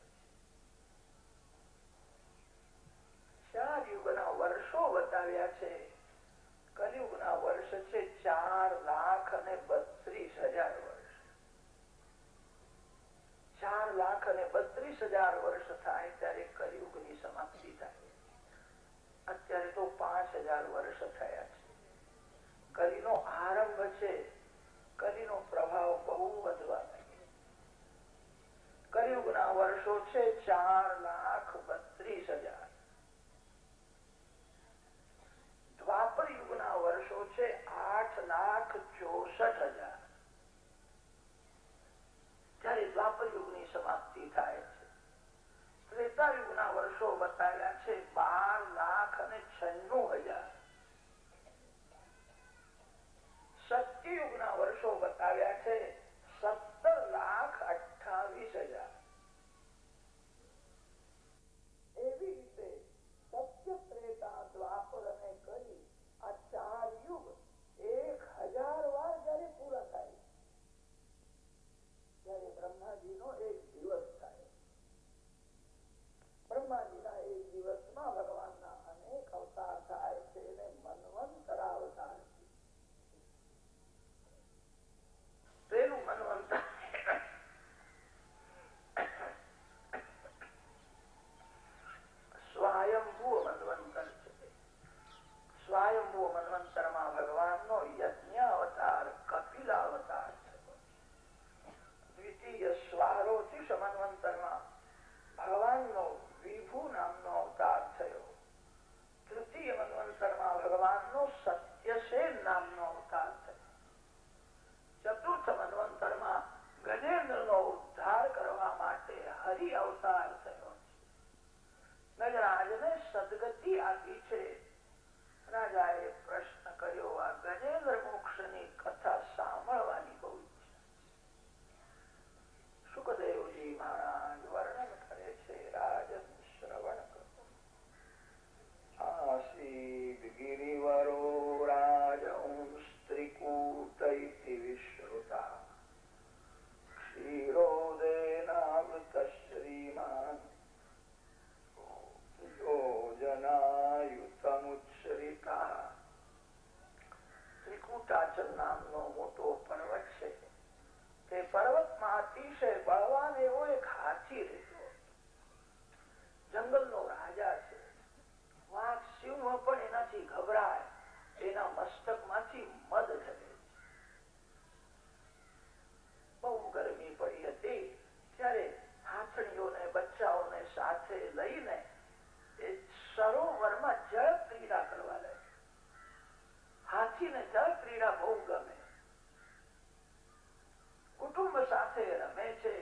4 યુગના વર્ષો બતાવ્યા છે. કલિયુગના વર્ષ છે 4,32,000 વર્ષ. 4,32,000 વર્ષ થાય ત્યારે કલિયુગની સમાપ્તિ થાય. અત્યારે તો 5,000 વર્ષ થયા છે. કલીનો આરંભ છે. કલીનો પ્રભાવ બહુ વધવા લાગે. કલિયુગના વર્ષો છે 4,32,000. દ્વાપર યુગના વર્ષો છે 8,64,000. ત્યારે દ્વાપર યુગની સમાપ્તિ થાય છે. ત્રેતા યુગના વર્ષો બતાવ્યા છે 12,96,000. સત્યયુગના વર્ષો બતાવ્યા છે 17,28,000. એવી રીતે સત્ય, ત્રેતા, દ્વાપર અને કલી આ 4 યુગ 1000 વાર જયારે પૂરા થાય ત્યારે બ્રહ્માજીનો એક દિવસ થાય. બ્રહ્માજીના એક દિવસમાં ભગવાનના અનેક અવતાર થાય છે. એને મન્વંતરા અવતાર. પેલું મન્વંતર સ્વયંભૂ મન્વંતર છે. સ્વયંભૂ મન્વંતરમાં ભગવાનનો યજ્ઞ અવતાર, કપિલ અવતાર છે. દ્વિતીય સ્વારોચિષ મન્વંતરમાં ભગવાનનો વિભુ નામનો અવતાર થયો. તૃતીય મન્વંતરમાં ભગવાનનો સત્યસેન નામનો અવતાર થયો. ચતુર્થ મન્વંતરમાં ગજેન્દ્રનો ઉદ્ધાર કરવા માટે હરિ અવતાર થયો. ગજરાજને સદગતિ આપી છે. રાજાએ પ્રશ્ન કર્યો, આ ગજેન્દ્ર મોક્ષની કથા સાંભળવાની બહુ ઈચ્છા. સુખદેવજી મહારાજ વર્ણન કરે છે, રાજન શ્રવણ કરો. આસીદ ગિરિવરો રાજહંસ્ત્રીકૂટ ઇતિ વિશ્રુતા ક્ષીરોદેનાવૃત શ્રીમાન યોજનાયુતમુચ્છરિતા. ત્રિકૂટાચલ નામનો મોટો પર્વત છે. તે પર્વતમાં અતિશય બળવાન એવો એક હાથી રહેતો. જંગલનો રાજા છે. વાઘ સિંહ પણ એનાથી ગભરાય. એના મસ્તકમાંથી મદ ઝરે છે. બહુ ગરમી પડી હતી ત્યારે હાથણીઓને બચ્ચાઓને સાથે લઈને એ સરોવરમાં જળ ક્રીડા કરવા લાગ્યા. હાથીને જળ ક્રીડા બહુ ગમે. કુટુંબ સાથે રમે છે.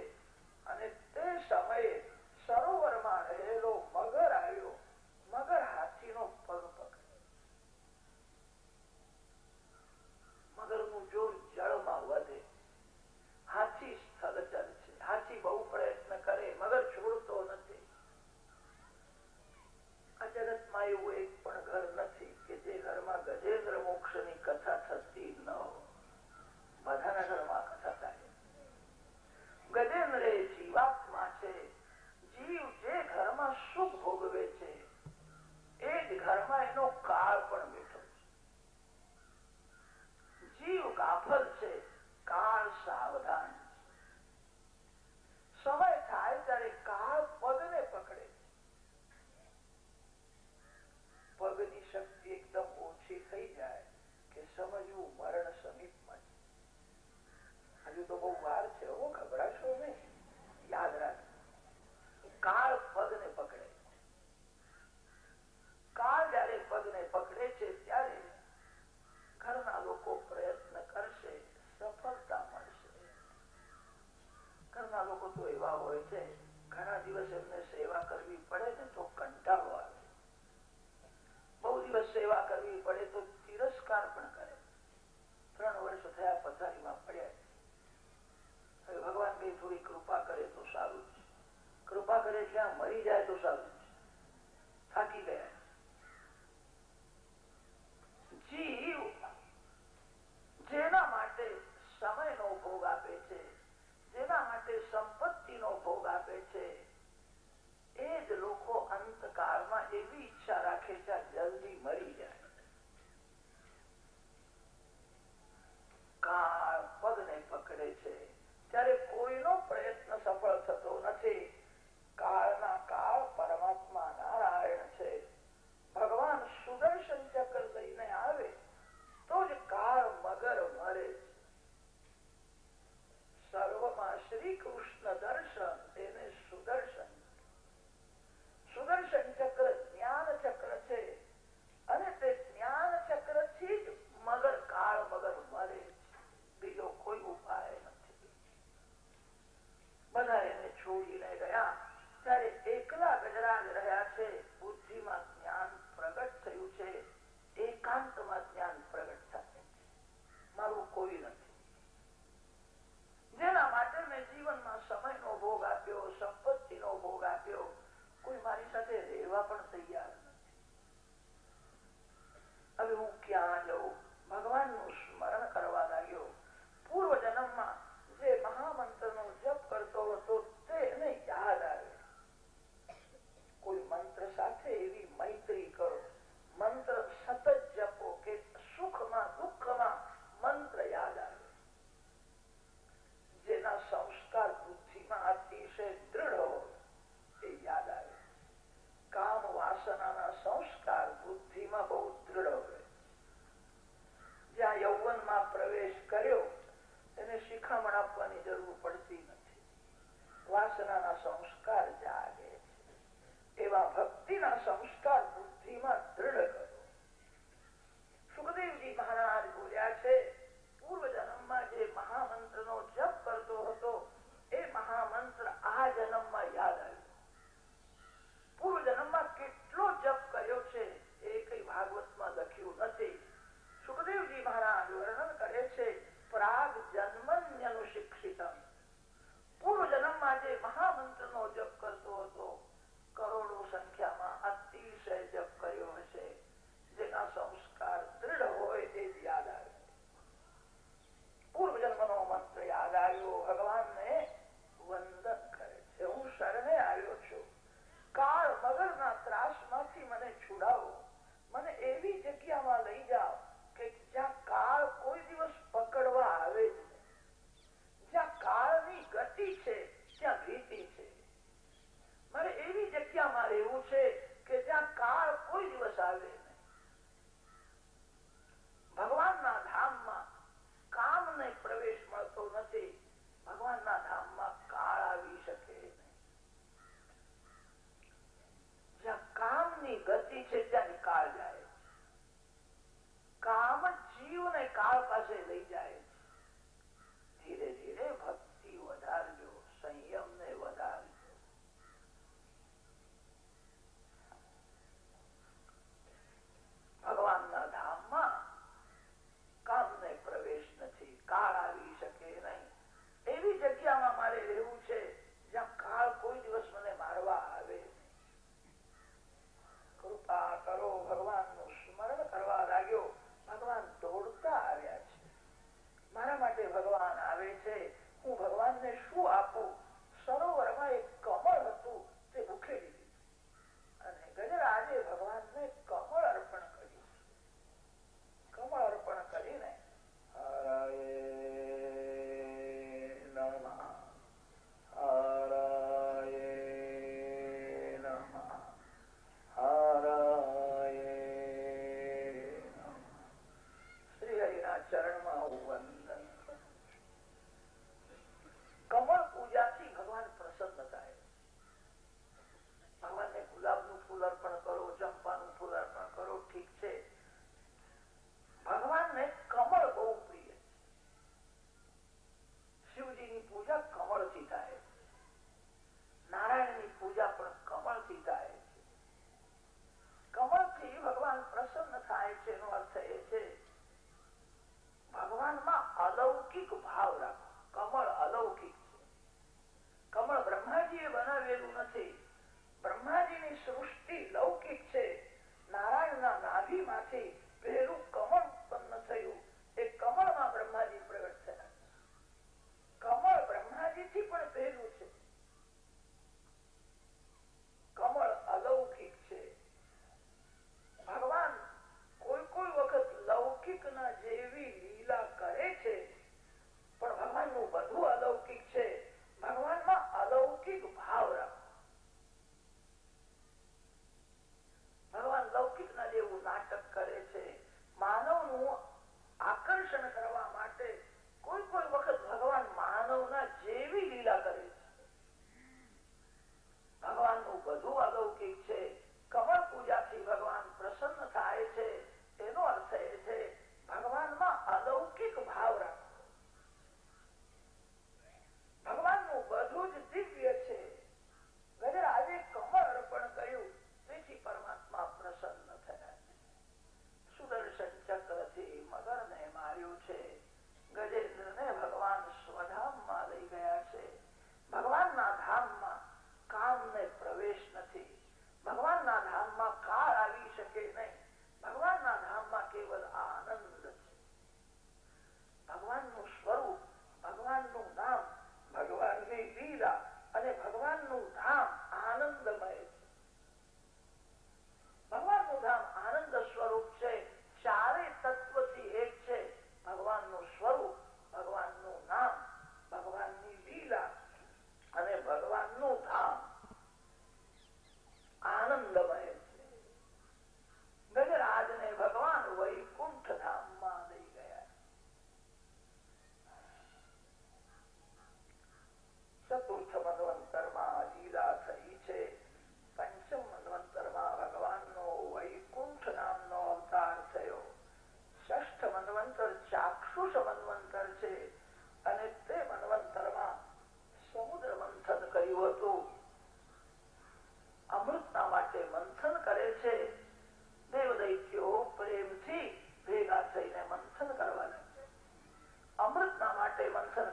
વાસનાના સંસ્કાર જાગે છે. એવા ભક્તિના સંસ્કાર બુદ્ધિમાં દ્રઢ કરો. સુખદેવજી મહારાજ બોલ્યા છે, પૂર્વ જન્મમાં જે મહામંત્રનો જપ કરતો હતો એ મહામંત્ર આ જન્મમાં યાદ આવ્યો. પૂર્વ જન્મમાં કેટલો જપ કર્યો છે એ કઈ ભાગવતમાં લખ્યું નથી. સુખદેવજી મહારાજ વર્ણન કરે છે, પ્રાગ જન્મન્યનુશિક્ષિતમ. પૂર્વ જન્મમાં જે મહામંત્રનો જપ કરતો હતો, કરોડો સંખ્યામાં અતિશય જપ કર્યો હશે.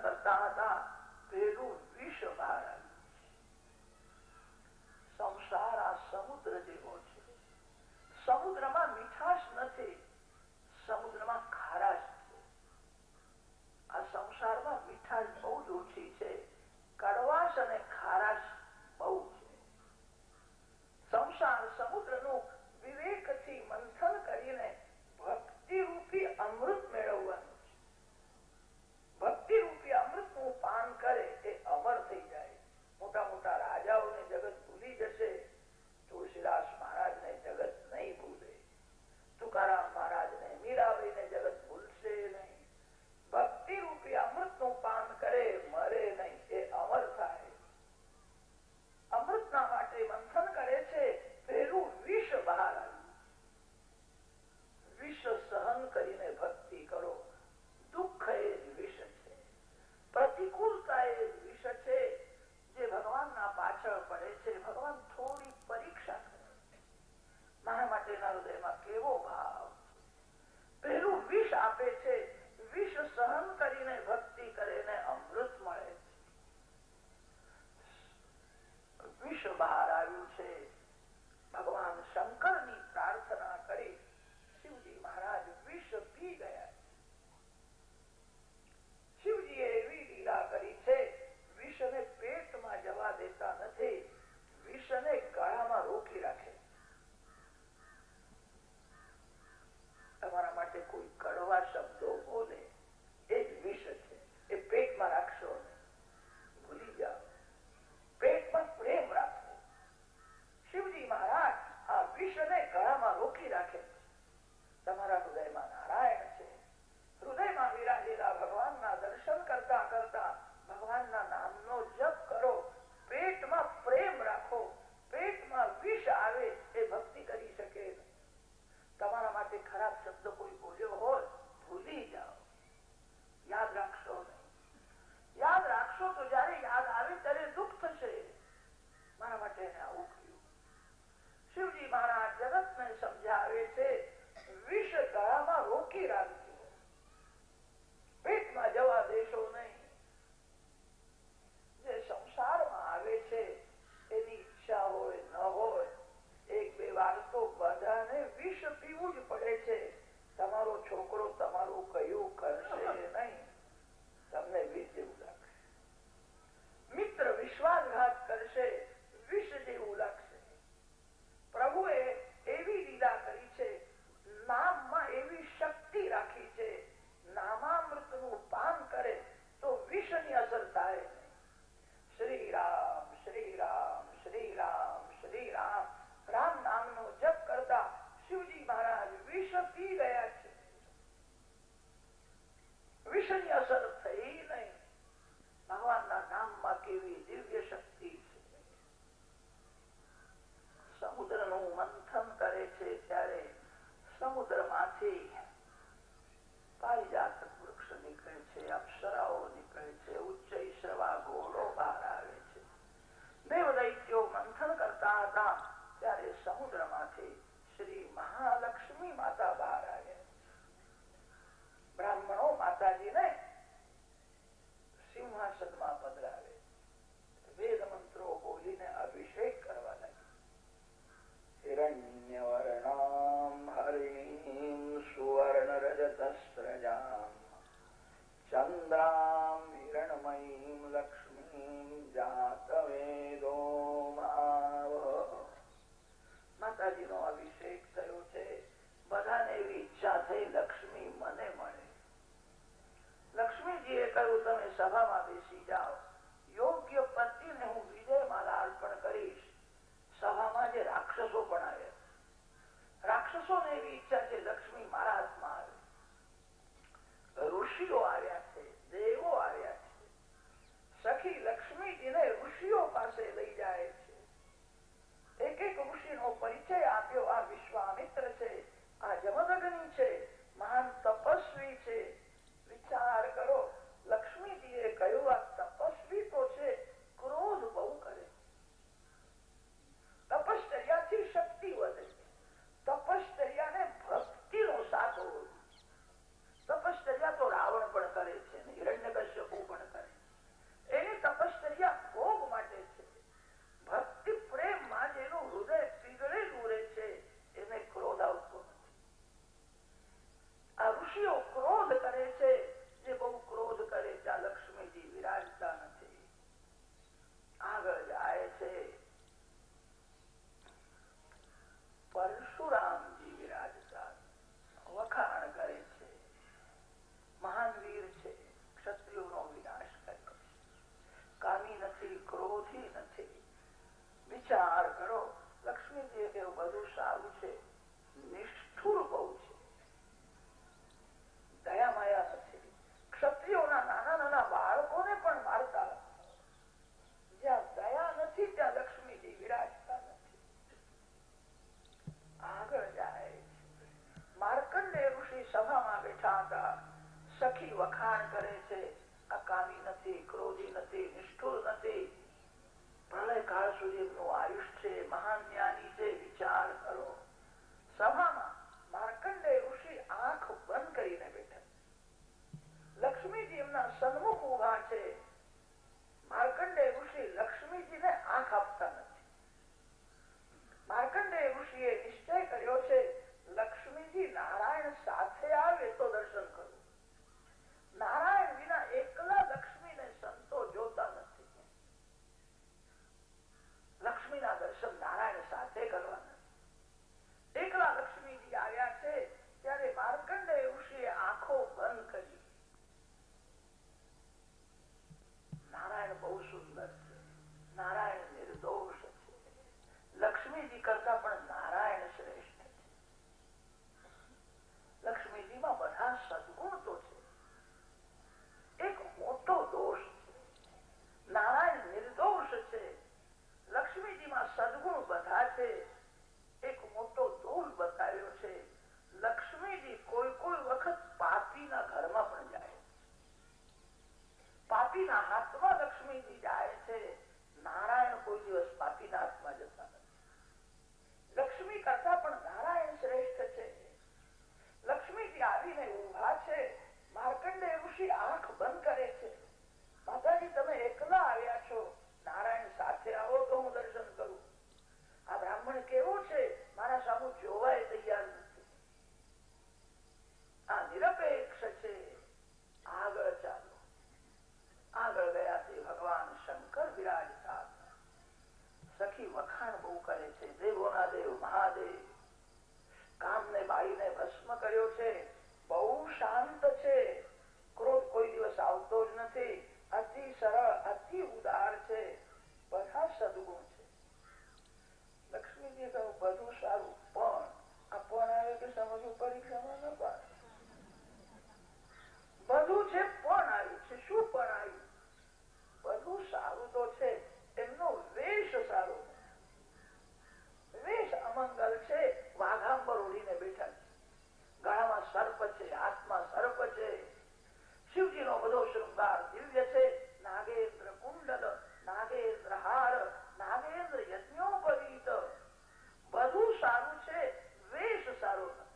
કરતા હતા પેલું વિષ બહાર આવ્યું. સંસાર આ સમુદ્ર જેવો છે. સમુદ્રમાં મીઠાશ નથી, સમુદ્રમાં ખારાશ છે. આ સંસારમાં મીઠાશ બહુ જ ઓછી છે, કડવાશ અને ખારાશ બહુ છે. સંસાર સમુદ્રનું વિવેકથી મંથન કરીને ભક્તિ રૂપી અમૃત મેળવવાનું છે. ભક્તિ રૂપી અમૃતનું પાન કરે એ અમર થઈ જાય. મોટા મોટા રાજાઓને જગત ભૂલી જશે, તુલસીદાસ મહારાજને જગત નહીં ભૂલે, તુકારામ મહારાજને, મીરાબાઈને જગત ભૂલશે નહીં. ભક્તિ રૂપી અમૃતનું પાન કરે, મરે નહીં, એ અમર થાય. અમૃતના માટે મંથન કરે છે, પેલું વિષ બહાર આવ્યું. વિષ સહન કરીને ભક્તિ કરો. દુઃખ એ જ વિષ છે, પ્રતિકૂળતા એ જ વિષ છે જે ભગવાનના પાછળ પડે છે. ભગવાન થોડી પરીક્ષા કરે. મારા માટેના હૃદયમાં કેવો ભાવ છે. પેલું વિષ આપે છે, વિષ સહન કરીને ભક્તિ કરે ને અમૃત મળે છે. વિષ બહાર આવ્યું છે. ભગવાન શંકરની પ્રાર્થના કરી શિવજી મહારાજ વિષ પી ગયા. શિવજીએ એવી લીલા કરી છે, વિષને પેટમાં જવા દેતા નથી, વિષને ગળામાં રોકી રાખે. તમારા માટે કોઈ કડવા શબ્દો બોલે એ જ વિષ છે, એ પેટમાં રાખશો નહીં, ભૂલી જાઓ. પેટમાં પ્રેમ રાખો. શિવજી મહારાજ આ વિષને ગળામાં રોકી રાખે છે. તમારા હૃદયમાં નારાયણ છે. હૃદયમાં વિરાજેલા ભગવાનના દર્શન કરતા કરતા ભગવાનના નામનો જપ કરો. પેટમાં પ્રેમ રાખો. પેટમાં વિષ આવે એ ભક્તિ કરી શકે નહીં. તમારા માટે ખરાબ શબ્દ કોઈ બોલ્યો હોય, ભૂલી જાઓ, યાદ રાખશો નહીં. યાદ રાખશો તો જયારે યાદ આવે ત્યારે દુઃખ થશે. મારા માટે એને આવું કહ્યું. શિવજી મહારાજ જગતને સમજાવે છે, વિષ ગળામાં રોકી રાખજો, પેટમાં જવા દેશો નહીં. જે સંસારમાં આવે છે એની ઈચ્છા હોય ન હોય, એક બે વાર તો બધાને વિષ પીવું જ પડે છે. તમારો છોકરો તમારું કયું કરશે નહીં, તમને વિષ જેવું લાગશે. મિત્ર વિશ્વાસઘાત કરશે, વિષ જેવું લાગશે. પ્રભુએ એવી લીલા કરી છે, નામમાં એવી શક્તિ રાખી છે, નામામૃતનું પાન કરે તો વિષની અસર થાય નહીં. શ્રી રામ શ્રી રામ શ્રી રામ શ્રી રામ, રામ નામનો જપ કરતા શિવજી મહારાજ વિષ પી ગયા છે. વિષની અસર થઈ નહીં. ભગવાનના નામમાં કેવી દિવ્ય શક્તિ છે. સમુદ્રનું મંથન કરે છે ત્યારે સમુદ્રમાંથી પારિજાત વૃક્ષ નીકળે છે, અપ્સરાઓ નીકળે છે, ઉચ્ચૈશ્રવા ઘોડો બહાર આવે છે. દેવદૈત્યો મંથન કરતા હતા ત્યારે સમુદ્રમાંથી શ્રી મહાલક્ષ્મી માતા બહાર આવ્યા. બ્રાહ્મણો માતાજીને સિંહાસનમાં પધરાવે, વેદ મંત્રો બોલીને અભિષેક કરવા લાગે. હિરણ્યવર્ણામ હરિણીમ સુવર્ણ રજતસ્રજામ ચંદ્રામ હિરણમયીમ લક્ષ્મીમ જાતવેદો માવહ. માતાજીનો અભિષેક થયો છે. બધાને એવી ઈચ્છા થઈ લક્ષ્મી મને મળે. લક્ષ્મીજીએ કહ્યું, તમે સભામાં બેસી જાઓ, યોગ્ય પતિને હું વિજયમાલા અર્પણ કરીશ. સભામાં જે રાક્ષસો પણ આવ્યા, રાક્ષસોને એવી ઈચ્છા છે લક્ષ્મી મારા હાથમાં આવે. ઋષિઓ આવ્યા છે, દેવો આવ્યા છે. સખી લક્ષ્મીજીને ઋષિઓ પાસે લઈ જાય છે. એક એક ઋષિનો પરિચય આપ્યો. આ વિશ્વામિત્ર છે, આ જમદગ્નિ છે, મહાન તપસ્વી છે. વિચાર કરો, લક્ષ્મીજીએ કહ્યું આ તપસ્વી તો છે, ક્રોધ બહુ કરે. તપશ્ચર્યાથી શક્તિ વધે. તપશ્ચર્યાને નથી, ક્રોધી નથી, નિષ્ઠુર નથી. પ્રલય કાળ સુધી એમનું આયુષ્ય છે, મહાન જ્ઞાની છે. વિચાર કરો. સભામાં માર્કંડેય ઋષિ આંખ બંધ કરીને બેઠા. લક્ષ્મીજી એમના સન્મુખ ઉભા છે. માર્કંડેય ઋષિ લક્ષ્મીજીને આંખ આપતા નથી. માર્કંડેય ઋષિએ નિશ્ચય કર્યો છે, લક્ષ્મીજી નારાયણ સાથે આવે તો દર્શન કરવું. નારાયણ વિના એકલા લક્ષ્મીને સંતો જોતા નથી. લક્ષ્મીના દર્શન નારાયણ સાથે કરવાના. એકલા લક્ષ્મીજી આવ્યા છે ત્યારે માર્કંડેય ઋષિએ આંખો બંધ કરી. નારાયણ બહુ સુંદર છે, નારાયણ નિર્દોષ છે. લક્ષ્મીજી કરતા પણ નારાયણ શ્રેષ્ઠ છે. લક્ષ્મીજીમાં બધા સદગુણ તો છે, એક મોટો દોષ છે. નારાયણ નિર્દોષ છે, લક્ષ્મીજીમાં સદગુણ બધા છે. એક મોટો દોષ બતાવ્યો છે, લક્ષ્મીજી કોઈ કોઈ વખત પાપીના ઘરમાં પણ જાય. પાપીના હાથમાં લક્ષ્મીજી જાય છે. નારાયણ કોઈ દિવસ પાપીના હાથમાં જતા નથી. લક્ષ્મી કરતા પણ નારાયણ શ્રેષ્ઠ છે. લક્ષ્મીજી આવીને ઉભા છે. માર્કંડેય ઋષિ આંખ બંધ કરે છે. માતાજી તમે એકલા આવ્યા છો, નારાયણ સાથે આવો તો હું દર્શન કરું. આ બ્રાહ્મણ કેવો છે, મારા સામુ જોવાય તૈયાર નથી. આ નિરપેક્ષ છે. આગળ ચાલો. આગળ ગયા તે ભગવાન શંકર વિરાજતા હતા. સખી વખાણ બહુ કરે છે. દેવોના દેવ મહાદેવ કામને બાળીને ભસ્મ કર્યો છે. બહુ શાંત છે. ક્રોધ કોઈ દિવસ આવતો જ નથી. અતિ સરળ, અતિ ઉદાર છે. બધા સદગુણ છે. લક્ષ્મીજી કહ્યું બધું સારું, પણ આ પણ આવે કે સમજવું પરીક્ષામાં ન પાડે. બધું છે પણ આવ્યું છે. શું પણ આવ્યું? બધું સારું તો છે, એમનો વેશ સારો નથી. વેશ અમંગલ છે. વાઘાંબર ઓઢીને બેઠા છે. ગળામાં સર્પ છે, હાથમાં સર્પ છે. શિવજીનો બધો શૃંગાર દિવ્ય છે. નાગેન્દ્ર કુંડલ, નાગેન્દ્ર હાર, નાગેન્દ્ર યજ્ઞોપવીત. બધું સારું છે, વેશ સારો નથી.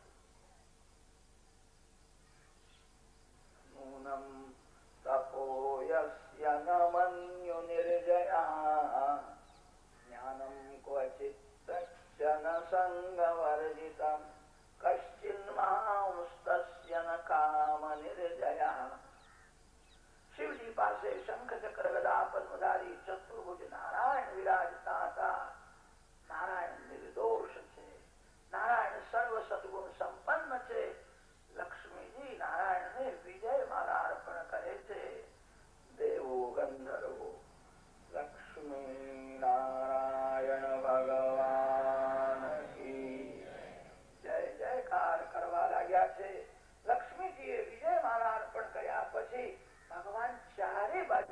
નૂનમ તપો યસ્ય ન મન્યુ નિર્જયઃ જ્ઞાનમ ક્વચિત તસ્ય ન સંગવર્જિતમ કશ્ચિન્માંસ્તસ્ય ન કામ નિર્જયઃ. શિવજી પાસે શંખ ચક્ર ગદા પદ્મધારી ચતુર્ભુજ નારાયણ વિરાજતા હતા. નારાયણ નિર્દોષ છે. નારાયણ સર્વ સદગુણ સંપન્ન છે. લક્ષ્મીજી નારાયણને વિજય માલા અર્પણ કરે છે. દેવો ગંધર્વો લક્ષ્મી નારાયણ ભગવાન જય જયકાર કરવા લાગ્યા છે. લક્ષ્મીજીએ વિજય માલા અર્પણ કર્યા પછી ભગવાન ચારે બાજુ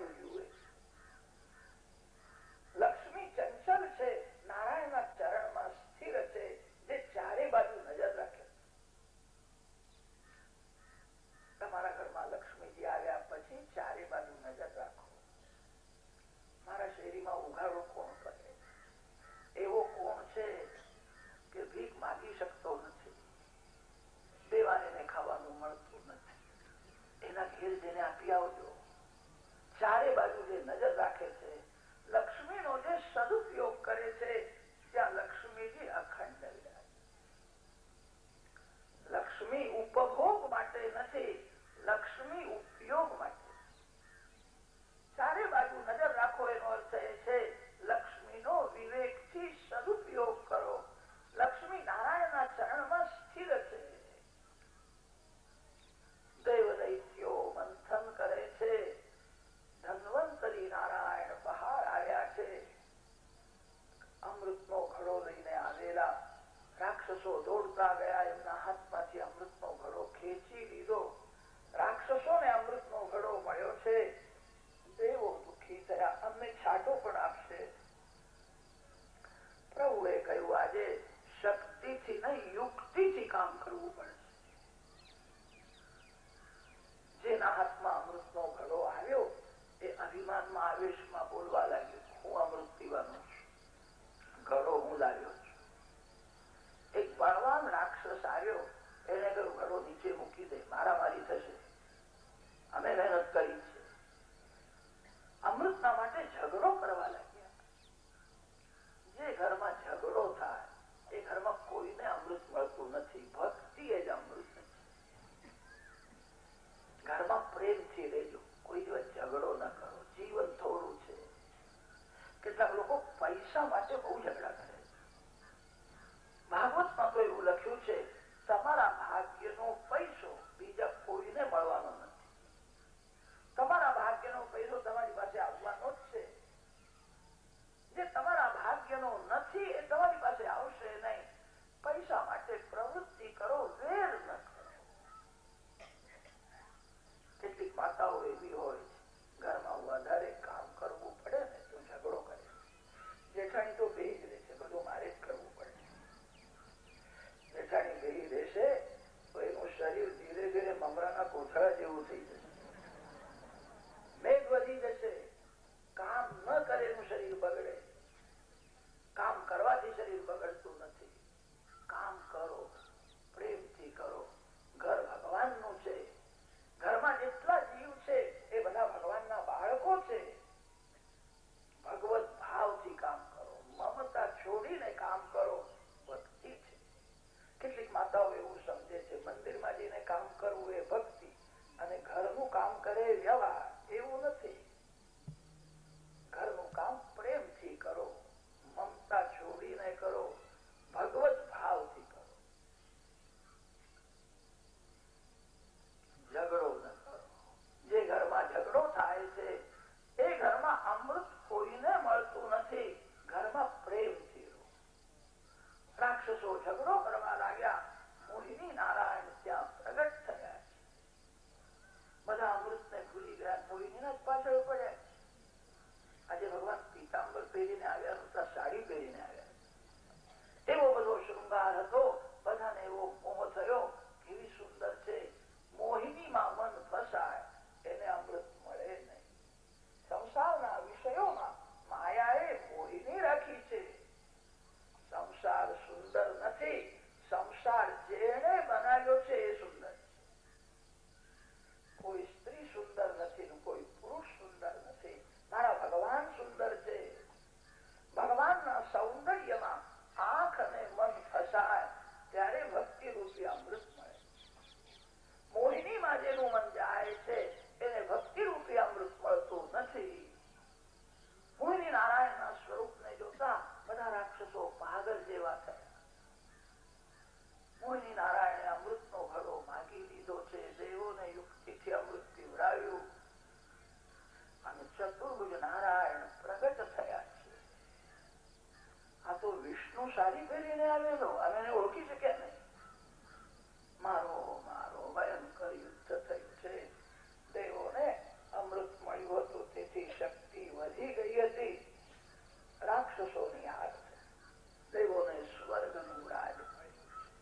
આવેલો અને એને ઓળખી શક્યા નહીં. મારો મારો ભયંકર યુદ્ધ થયું છે. દેવોને અમૃત મળ્યું હતું તેથી શક્તિ વધી ગઈ હતી. રાક્ષસોની હાર છે. દેવોને સ્વર્ગનું રાજ મળ્યું.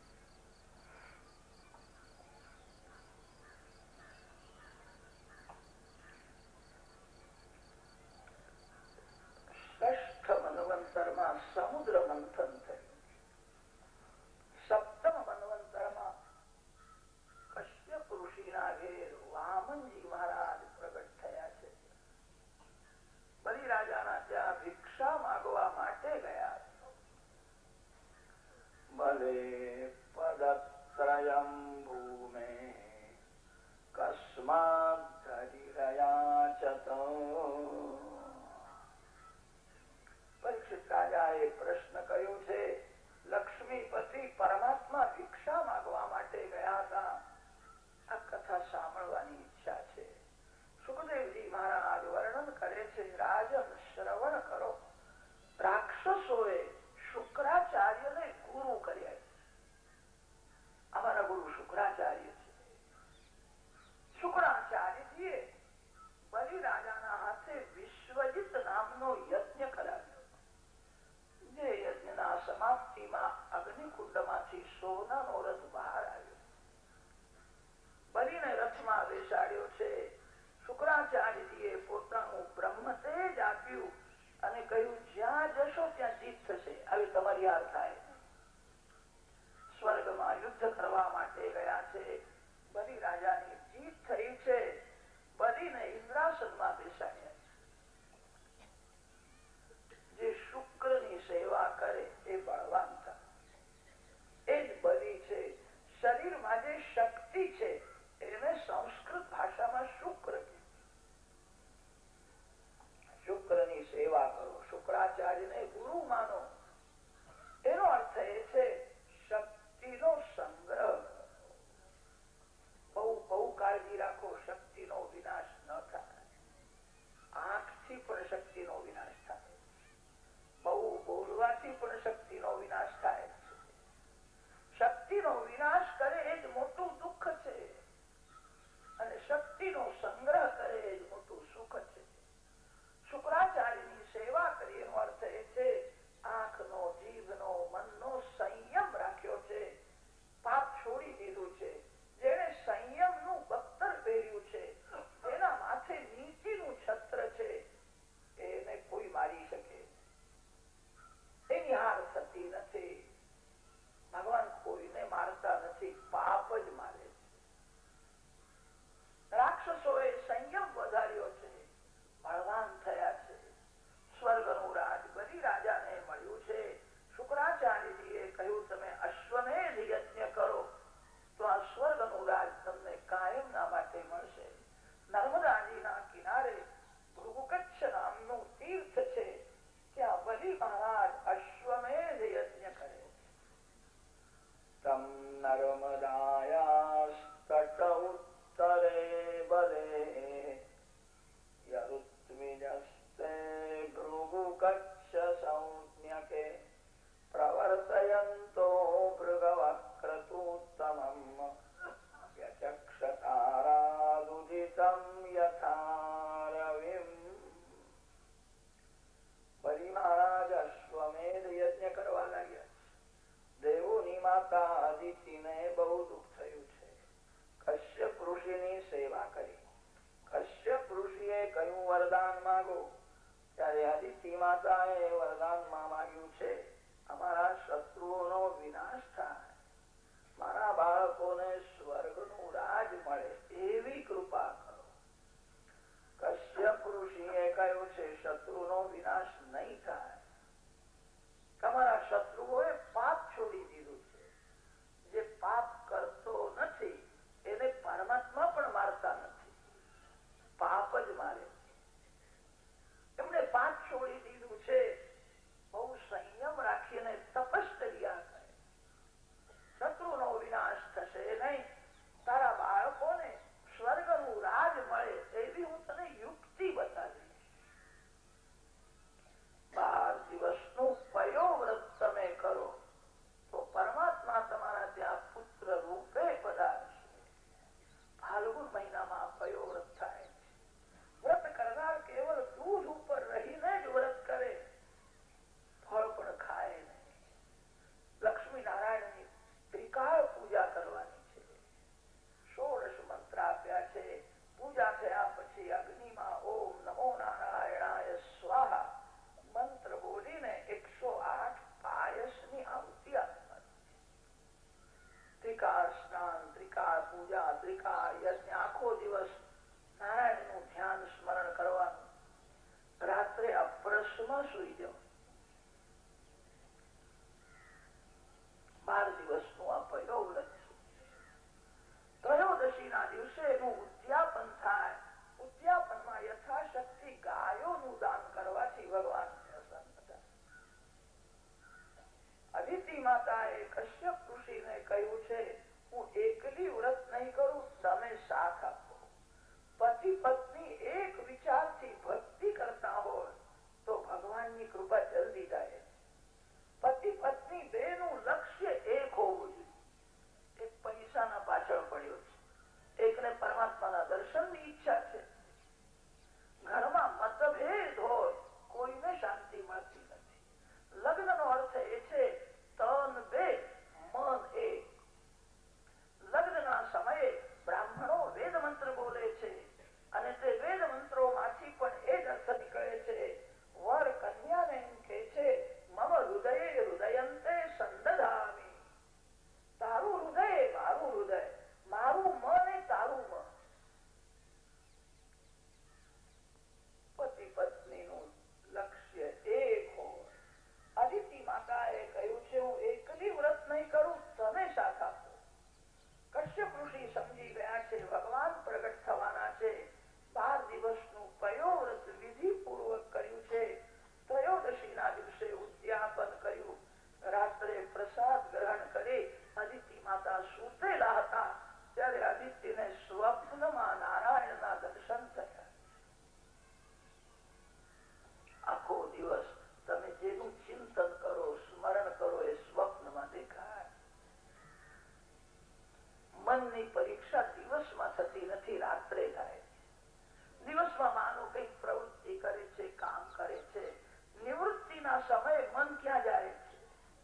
ષષ્ઠ મન્વંતરમાં સમુદ્ર મંથન થયું. સપ્તમ મન્વંતરમાં કશ્યપ ઋષિના ઘેર વામનજી મહારાજ પ્રગટ થયા છે. બલિરાજાના ત્યાં ભિક્ષા માંગવા માટે ગયા. ભલે પદત્રયમ ભૂમે કસ્માદ ધરિરયાચત. પરીક્ષિત રાજાએ પ્રશ્ન કર્યો છે. લક્ષ્મીપતિ પરમાત્મા ભિક્ષા માંગવા માટે ગયા હતા. આ કથા સાંભળવાની ઈચ્છા છે. સુખદેવજી મહારાજ વર્ણન કરે છે. રાજન શ્રવણ કરો. રાક્ષસોએ શુક્રાચાર્યને ગુરુ કર્યા છે. અમારા ગુરુ શુક્રાચાર્ય છે. શુક્રાચાર્યજીએ બલિરાજાના હાથે વિશ્વજીત નામનો યજ્ઞ કરાવ્યો. જે યજ્ઞના સમાપ્તિમાં અગ્નિકુંડમાંથી સોનાનો રથ બહાર આવ્યો. બલિને રથમાં બેસાડ્યો છે. શુક્રાચાર્યજીએ પોતાનું બ્રહ્મ તેજ આપ્યું અને કહ્યું, જ્યાં જશો ત્યાં જીત થશે. આવી તમારી હાર થાય. સ્વર્ગમાં યુદ્ધ કરવા માટે ગયા છે. બલિ રાજાની જીત થઈ છે. બલિને ઇન્દ્રાસનમાં બેસાડ્યા છે. જે શુક્રની સેવા કરે એ બળવાન થાય. એ જ બલિ છે. શરીરમાં જે શક્તિ છે એને સંસ્કૃત ભાષામાં શુક્ર કહે. શુક્રની સેવા કરો. શુક્રાચાર્યને ગુરુ માનો. એનો અર્થ એ છે શક્તિનો સંગ્રહ. બહુ કાળજી રાખો. શક્તિનો વિનાશ ન થાય. આંખથી પણ શક્તિનો વિનાશ થાય. બહુ બોલવાથી પણ શક્તિનો વિનાશ થાય. શક્તિનો વિનાશ કરે એ જ મોટું દુઃખ છે અને શક્તિનો સંગ્રહ કરે એ જ મોટું સુખ છે. શુક્રાચાર્યની સેવા કરી એનો અર્થ એ છે આંખનો, જીભનો, મનનો સંયમ રાખ્યો છે. પાપ છોડી દીધું છે. જેને સંયમનું બખ્તર પહેર્યું છે, જેના માથે નીતિનું છત્ર છે, એને કોઈ મારી શકે. એની હાર થતી નથી. ભગવાન કોઈને મારતા નથી, પાપ જ મારે છે. રાક્ષસોએ સંયમ વધાર્યો છે, બળવાન થયા છે. સ્વર્ગનું રાજ બલિ રાજાને મળ્યું છે. શુક્રાચાર્યજીએ કહ્યું, તમે અશ્વમેધ યજ્ઞ કરો તો આ સ્વર્ગનું રાજ તમને કાયમના માટે મળશે. નર્મદાજીના કિનારે ભૃગુકચ્છ નામનું તીર્થ છે. ત્યાં બલિ મહારાજ અશ્વમેધ યજ્ઞ કરે છે. તમ નર્મદાયાસ્તટ ઉત્તરે બલે યરુત્વિજસ્તે ભૃગુકચ્છ સંજ્ઞકે પ્રવર્તયન્તો ભૃગવક્રતુત્તમં યચક્ષતારાદુદિતં યથા રવિમ. બલિ મહારાજ અશ્વમેધ યજ્ઞ કરવા લાગ્યા. દેવોની માતા અદિતિને બહુ દુઃખ થયું છે. કશ્યપ ઋષિની સેવા કરી. કશ્યપ ઋષિએ કહ્યું, વરદાન માંગો. ત્યારે અદિતિ માતાએ વરદાનમાં માંગ્યું છે, અમારા શત્રુઓનો વિનાશ થાય, મારા બાળકોને સ્વર્ગનું રાજ મળે એવી કૃપા કરો. કશ્યપ ઋષિએ કહ્યું છે, શત્રુનો વિનાશ નહીં થાય. તમારા શત્રુઓએ પાપ છોડી દીધું છે. જે પાપ કરતો નથી એને પરમાત્મા પણ મારતા નથી, પાપ જ મારે. એમણે પાપ છોડી દીધું છે. બહુ સંયમ રાખીને તપશ્ચર્યા કરે. શત્રુનો વિનાશ થશે નહીં. તારા બાળકોને સ્વર્ગનું રાજ મળે એવી હું તને યુક્તિ બતાવીશ. માતાએ કશ્યપ ઋષિને કહ્યું છે, હું એકલી વ્રત નહીં કરું, તમે સાથ આપો. પતિ પત્ની એક વિચારથી ભક્તિ કરતા હોય તો ભગવાનની કૃપા જલ્દી થાય. પતિ પત્ની બેનું લક્ષ્ય એક હોવું જોઈએ. એક પૈસાના પાછળ પડ્યો છે, એકને પરમાત્માના દર્શનની ઈચ્છા છે. ઘરમાં મતભેદ હોય, કોઈને શાંતિ મળતી નથી. લગ્નનો અર્થ એ છે તન બે મન એક. લગ્નના સમયે બ્રાહ્મણો વેદ મંત્ર બોલે છે અને તે વેદ મંત્રોમાંથી પણ એ જ અર્થ નીકળે છે. વર કન્યાને એમ કે છે, મમ હૃદયે હૃદયંતે સંદધામિ. તારું હૃદય મારું હૃદય, મારું મન એ તારું મન. પતિ પત્નીનું લક્ષ્ય એક હોય. અદિતિ માતાએ કહ્યું છે, હું એકલી વ્રત નહીં કરું, તમે સાથ આપો. કશ્યપ ઋષિ સમજી ગયા છે ભગવાન પ્રગટ થવાના છે. 12 દિવસનું પયોવ્રત વિધિ પૂર્વક કર્યું છે. ત્રયોદશીના દિવસે ઉદ્યાપન કર્યું. રાત્રે પ્રસાદ ગ્રહણ કરી અદિતિ માતા સૂતેલા હતા ત્યારે અદિતિને સ્વપ્નમાં નારાયણના દર્શન થયા. આખો દિવસ તમે જેનું ચિંતન કરો, સ્મરણ કરો, એ સ્વપ્નમાં દેખાય. મનની પરીક્ષા દિવસમાં થતી નથી, રાત્રે થાય. દિવસમાં માનો કઈક પ્રવૃત્તિ કરે છે, કામ કરે છે, નિવૃત્તિના સમયે મન ક્યાં જાય છે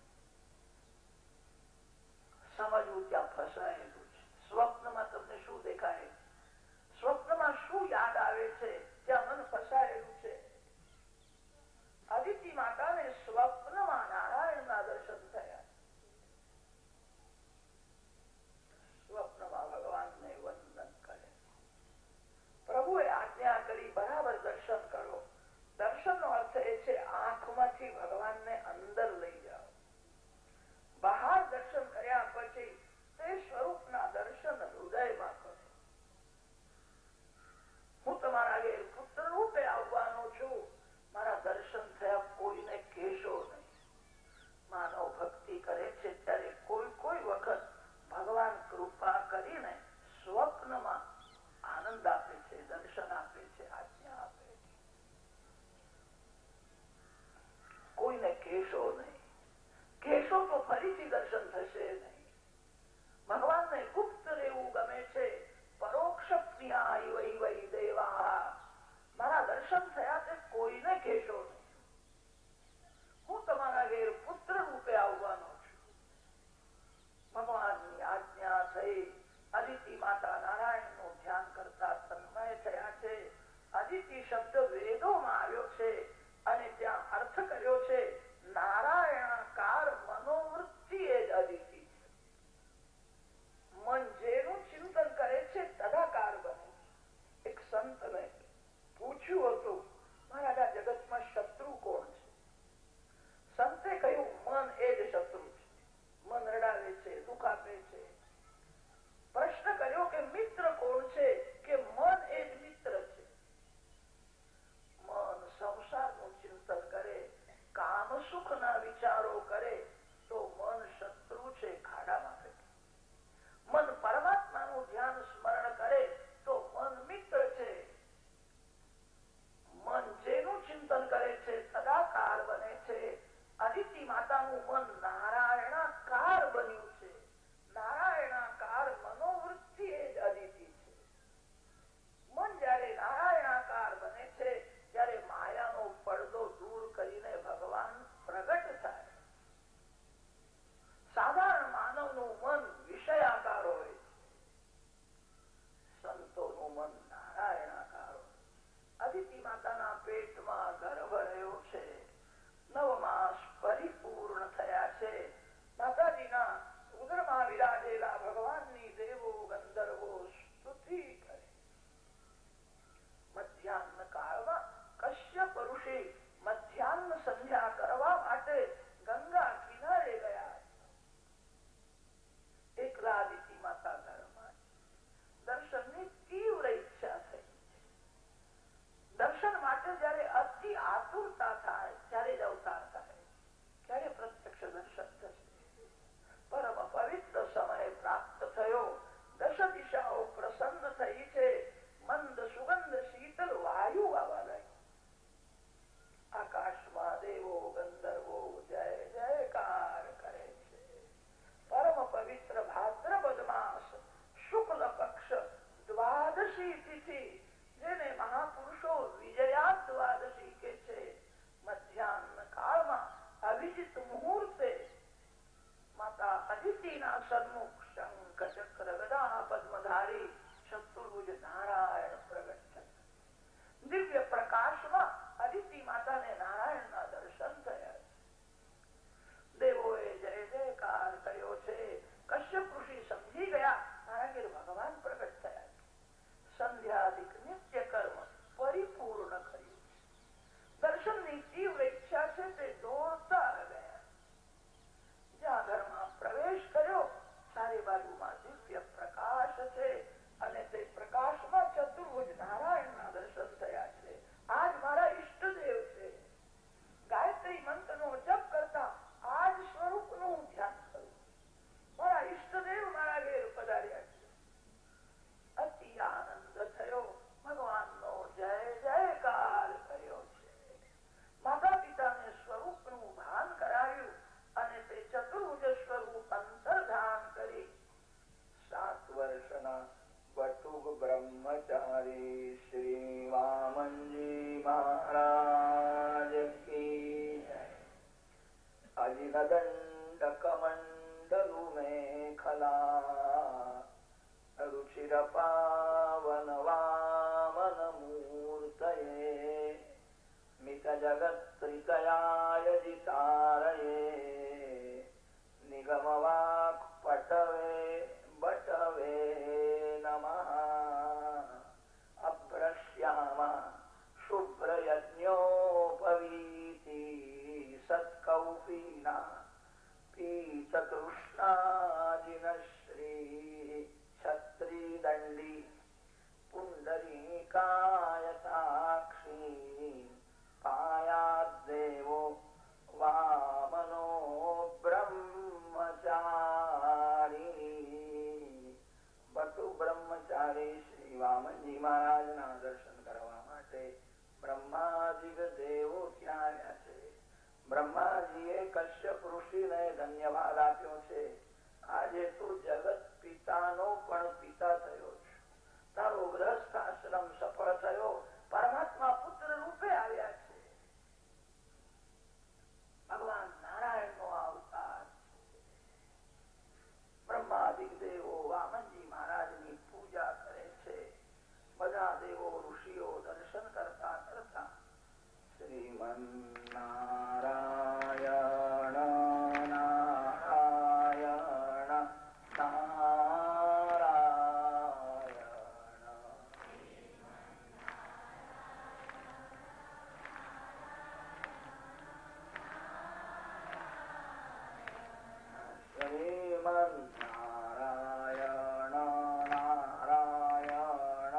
સમજવું ત્યાં ફસાયેલું છે. સ્વપ્નમાં તમને શું દેખાય, સ્વપ્નમાં શું યાદ આવે છે, ત્યાં મન ફસાયેલું છે. અદિતિ માતાને સ્વપ્નમાં નારાયણના દર્શન થયા. સ્વપ્નમાં ભગવાનને વંદન કરે. પ્રભુએ આજ્ઞા કરી, બરાબર દર્શન કરો. દર્શનનો અર્થ એ છે આંખમાંથી ભગવાનને અંદર લઈ જાઓ. બહાર દર્શન કર્યા પછી તે સ્વરૂપના દર્શન હૃદયમાં કરો. હું તમારા ઘેર પુત્ર રૂપે આવવાનો છું, મારા દર્શન થયા, કોઈને કહેશો નહીં. માનવ ભક્તિ કરે છે ત્યારે કોઈ વખત ભગવાન કૃપા કરીને સ્વપ્નમાં આનંદ આપે છે, દર્શન આપે છે, આજ્ઞા આપે છે. કોઈને કહેશો નહીં. કહેશો તો ફરીથી દર્શન થશે નહીં. ભગવાનને ગુપ્ત રહેવું ગમે છે. પરોક્ષ પ્રિયાય વહી વહી દેવા. મારા દર્શન થયા તે કોઈને કહેશો નહીં. હું તમારા ઘેર પુત્ર રૂપે આવવાનો છું. ભગવાનની આજ્ઞા થઈ. અદિતિ માતા નારાયણનું ધ્યાન કરતા તન્મય થયા છે. અદિતિ શબ્દ વેદોમાં આવ્યો છે અને ત્યાં અર્થ કર્યો છે નારાયણાકાર મનોવૃત્તિ એ જ અદિતિ. મન જેનું ચિંતન કરે છે તદાકાર બને. એક સંતને પૂછ્યું હતું, મારા જગતમાં શત્રુ કોણ છે? સંતે કહ્યું, મન એ જ શત્રુ છે. મન રડાવે છે, દુઃખ આપે છે. પ્રશ્ન કર્યો કે મિત્ર કોણ છે? કે મન એ જ મિત્ર છે. મન महाराज की जय। अजिनदंड कमंडलु में खला रुचिर पावन वामन मूर्तये मित जगत त्रितयाय जितारये निगम वाक् पटवे बटवे नमः। अभ्रश्याम शुभ्र यज्ञोपवीति सत्कौपीना पीत कृष्णाजिन श्री छत्रीदंडी पुंडरीकायताक्षी पायाद्देवो वामनो ब्रह्मचारी। बटु ब्रह्मचारी श्री वामनजी महाराज ना दर्शन करवा माटे ब्रह्मादि देवो ત્યાં આવ્યા છે। બ્રહ્માજીએ કશ્યપ ઋષિને ધન્યવાદ આપ્યો છે। આજે તું જગત પિતાનો પણ પિતા થયો છે। તારો ગ્રસ્થ આશ્રમ સફળ થયો। પરમાત્મા પુત્ર રૂપે આવ્યા છે। ભગવાન નારાયણનો અવતાર છે। બ્રહ્માદિક દેવો વામનજી મહારાજની પૂજા કરે છે। બધા દેવો ઋષિઓ દર્શન કરતા કરતા શ્રીમન નારાયણ નારાયણ નારાયણ શ્રીમન નારાયણ નારાયણ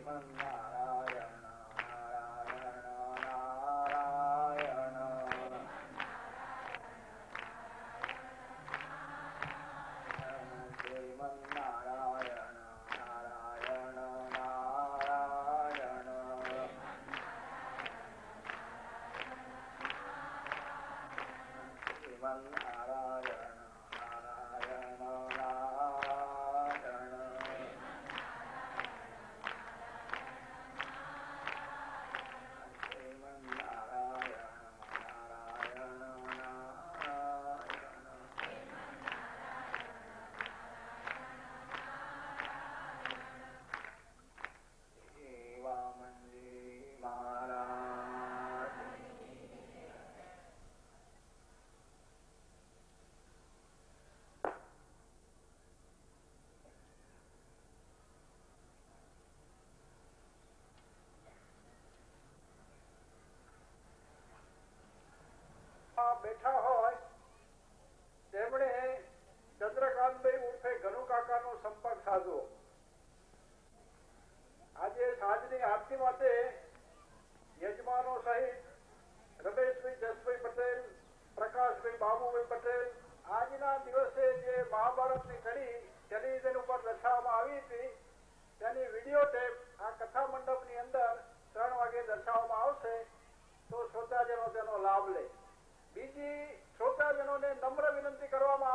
બેઠા હોય તેમણે ચંદ્રકાંતભાઈ ઉર્ફે ઘનુકાકાનો સંપર્ક સાધવો. આજે સાંજની આરતી માટે યજમાનો સહિત રમેશભાઈ જસભાઈ પટેલ, પ્રકાશભાઈ બાબુભાઈ પટેલ આજના દિવસે જે મહાભારતની કડી ટેલિવિઝન ઉપર દર્શાવવામાં આવી હતી તેની વિડીયો ટેપ આ કથા મંડપની અંદર 3 વાગે દર્શાવવામાં આવશે, તો શ્રોતાજનો તેનો લાભ લે. બીજી શ્રોતાજનોને નમ્ર વિનંતી કરવામાં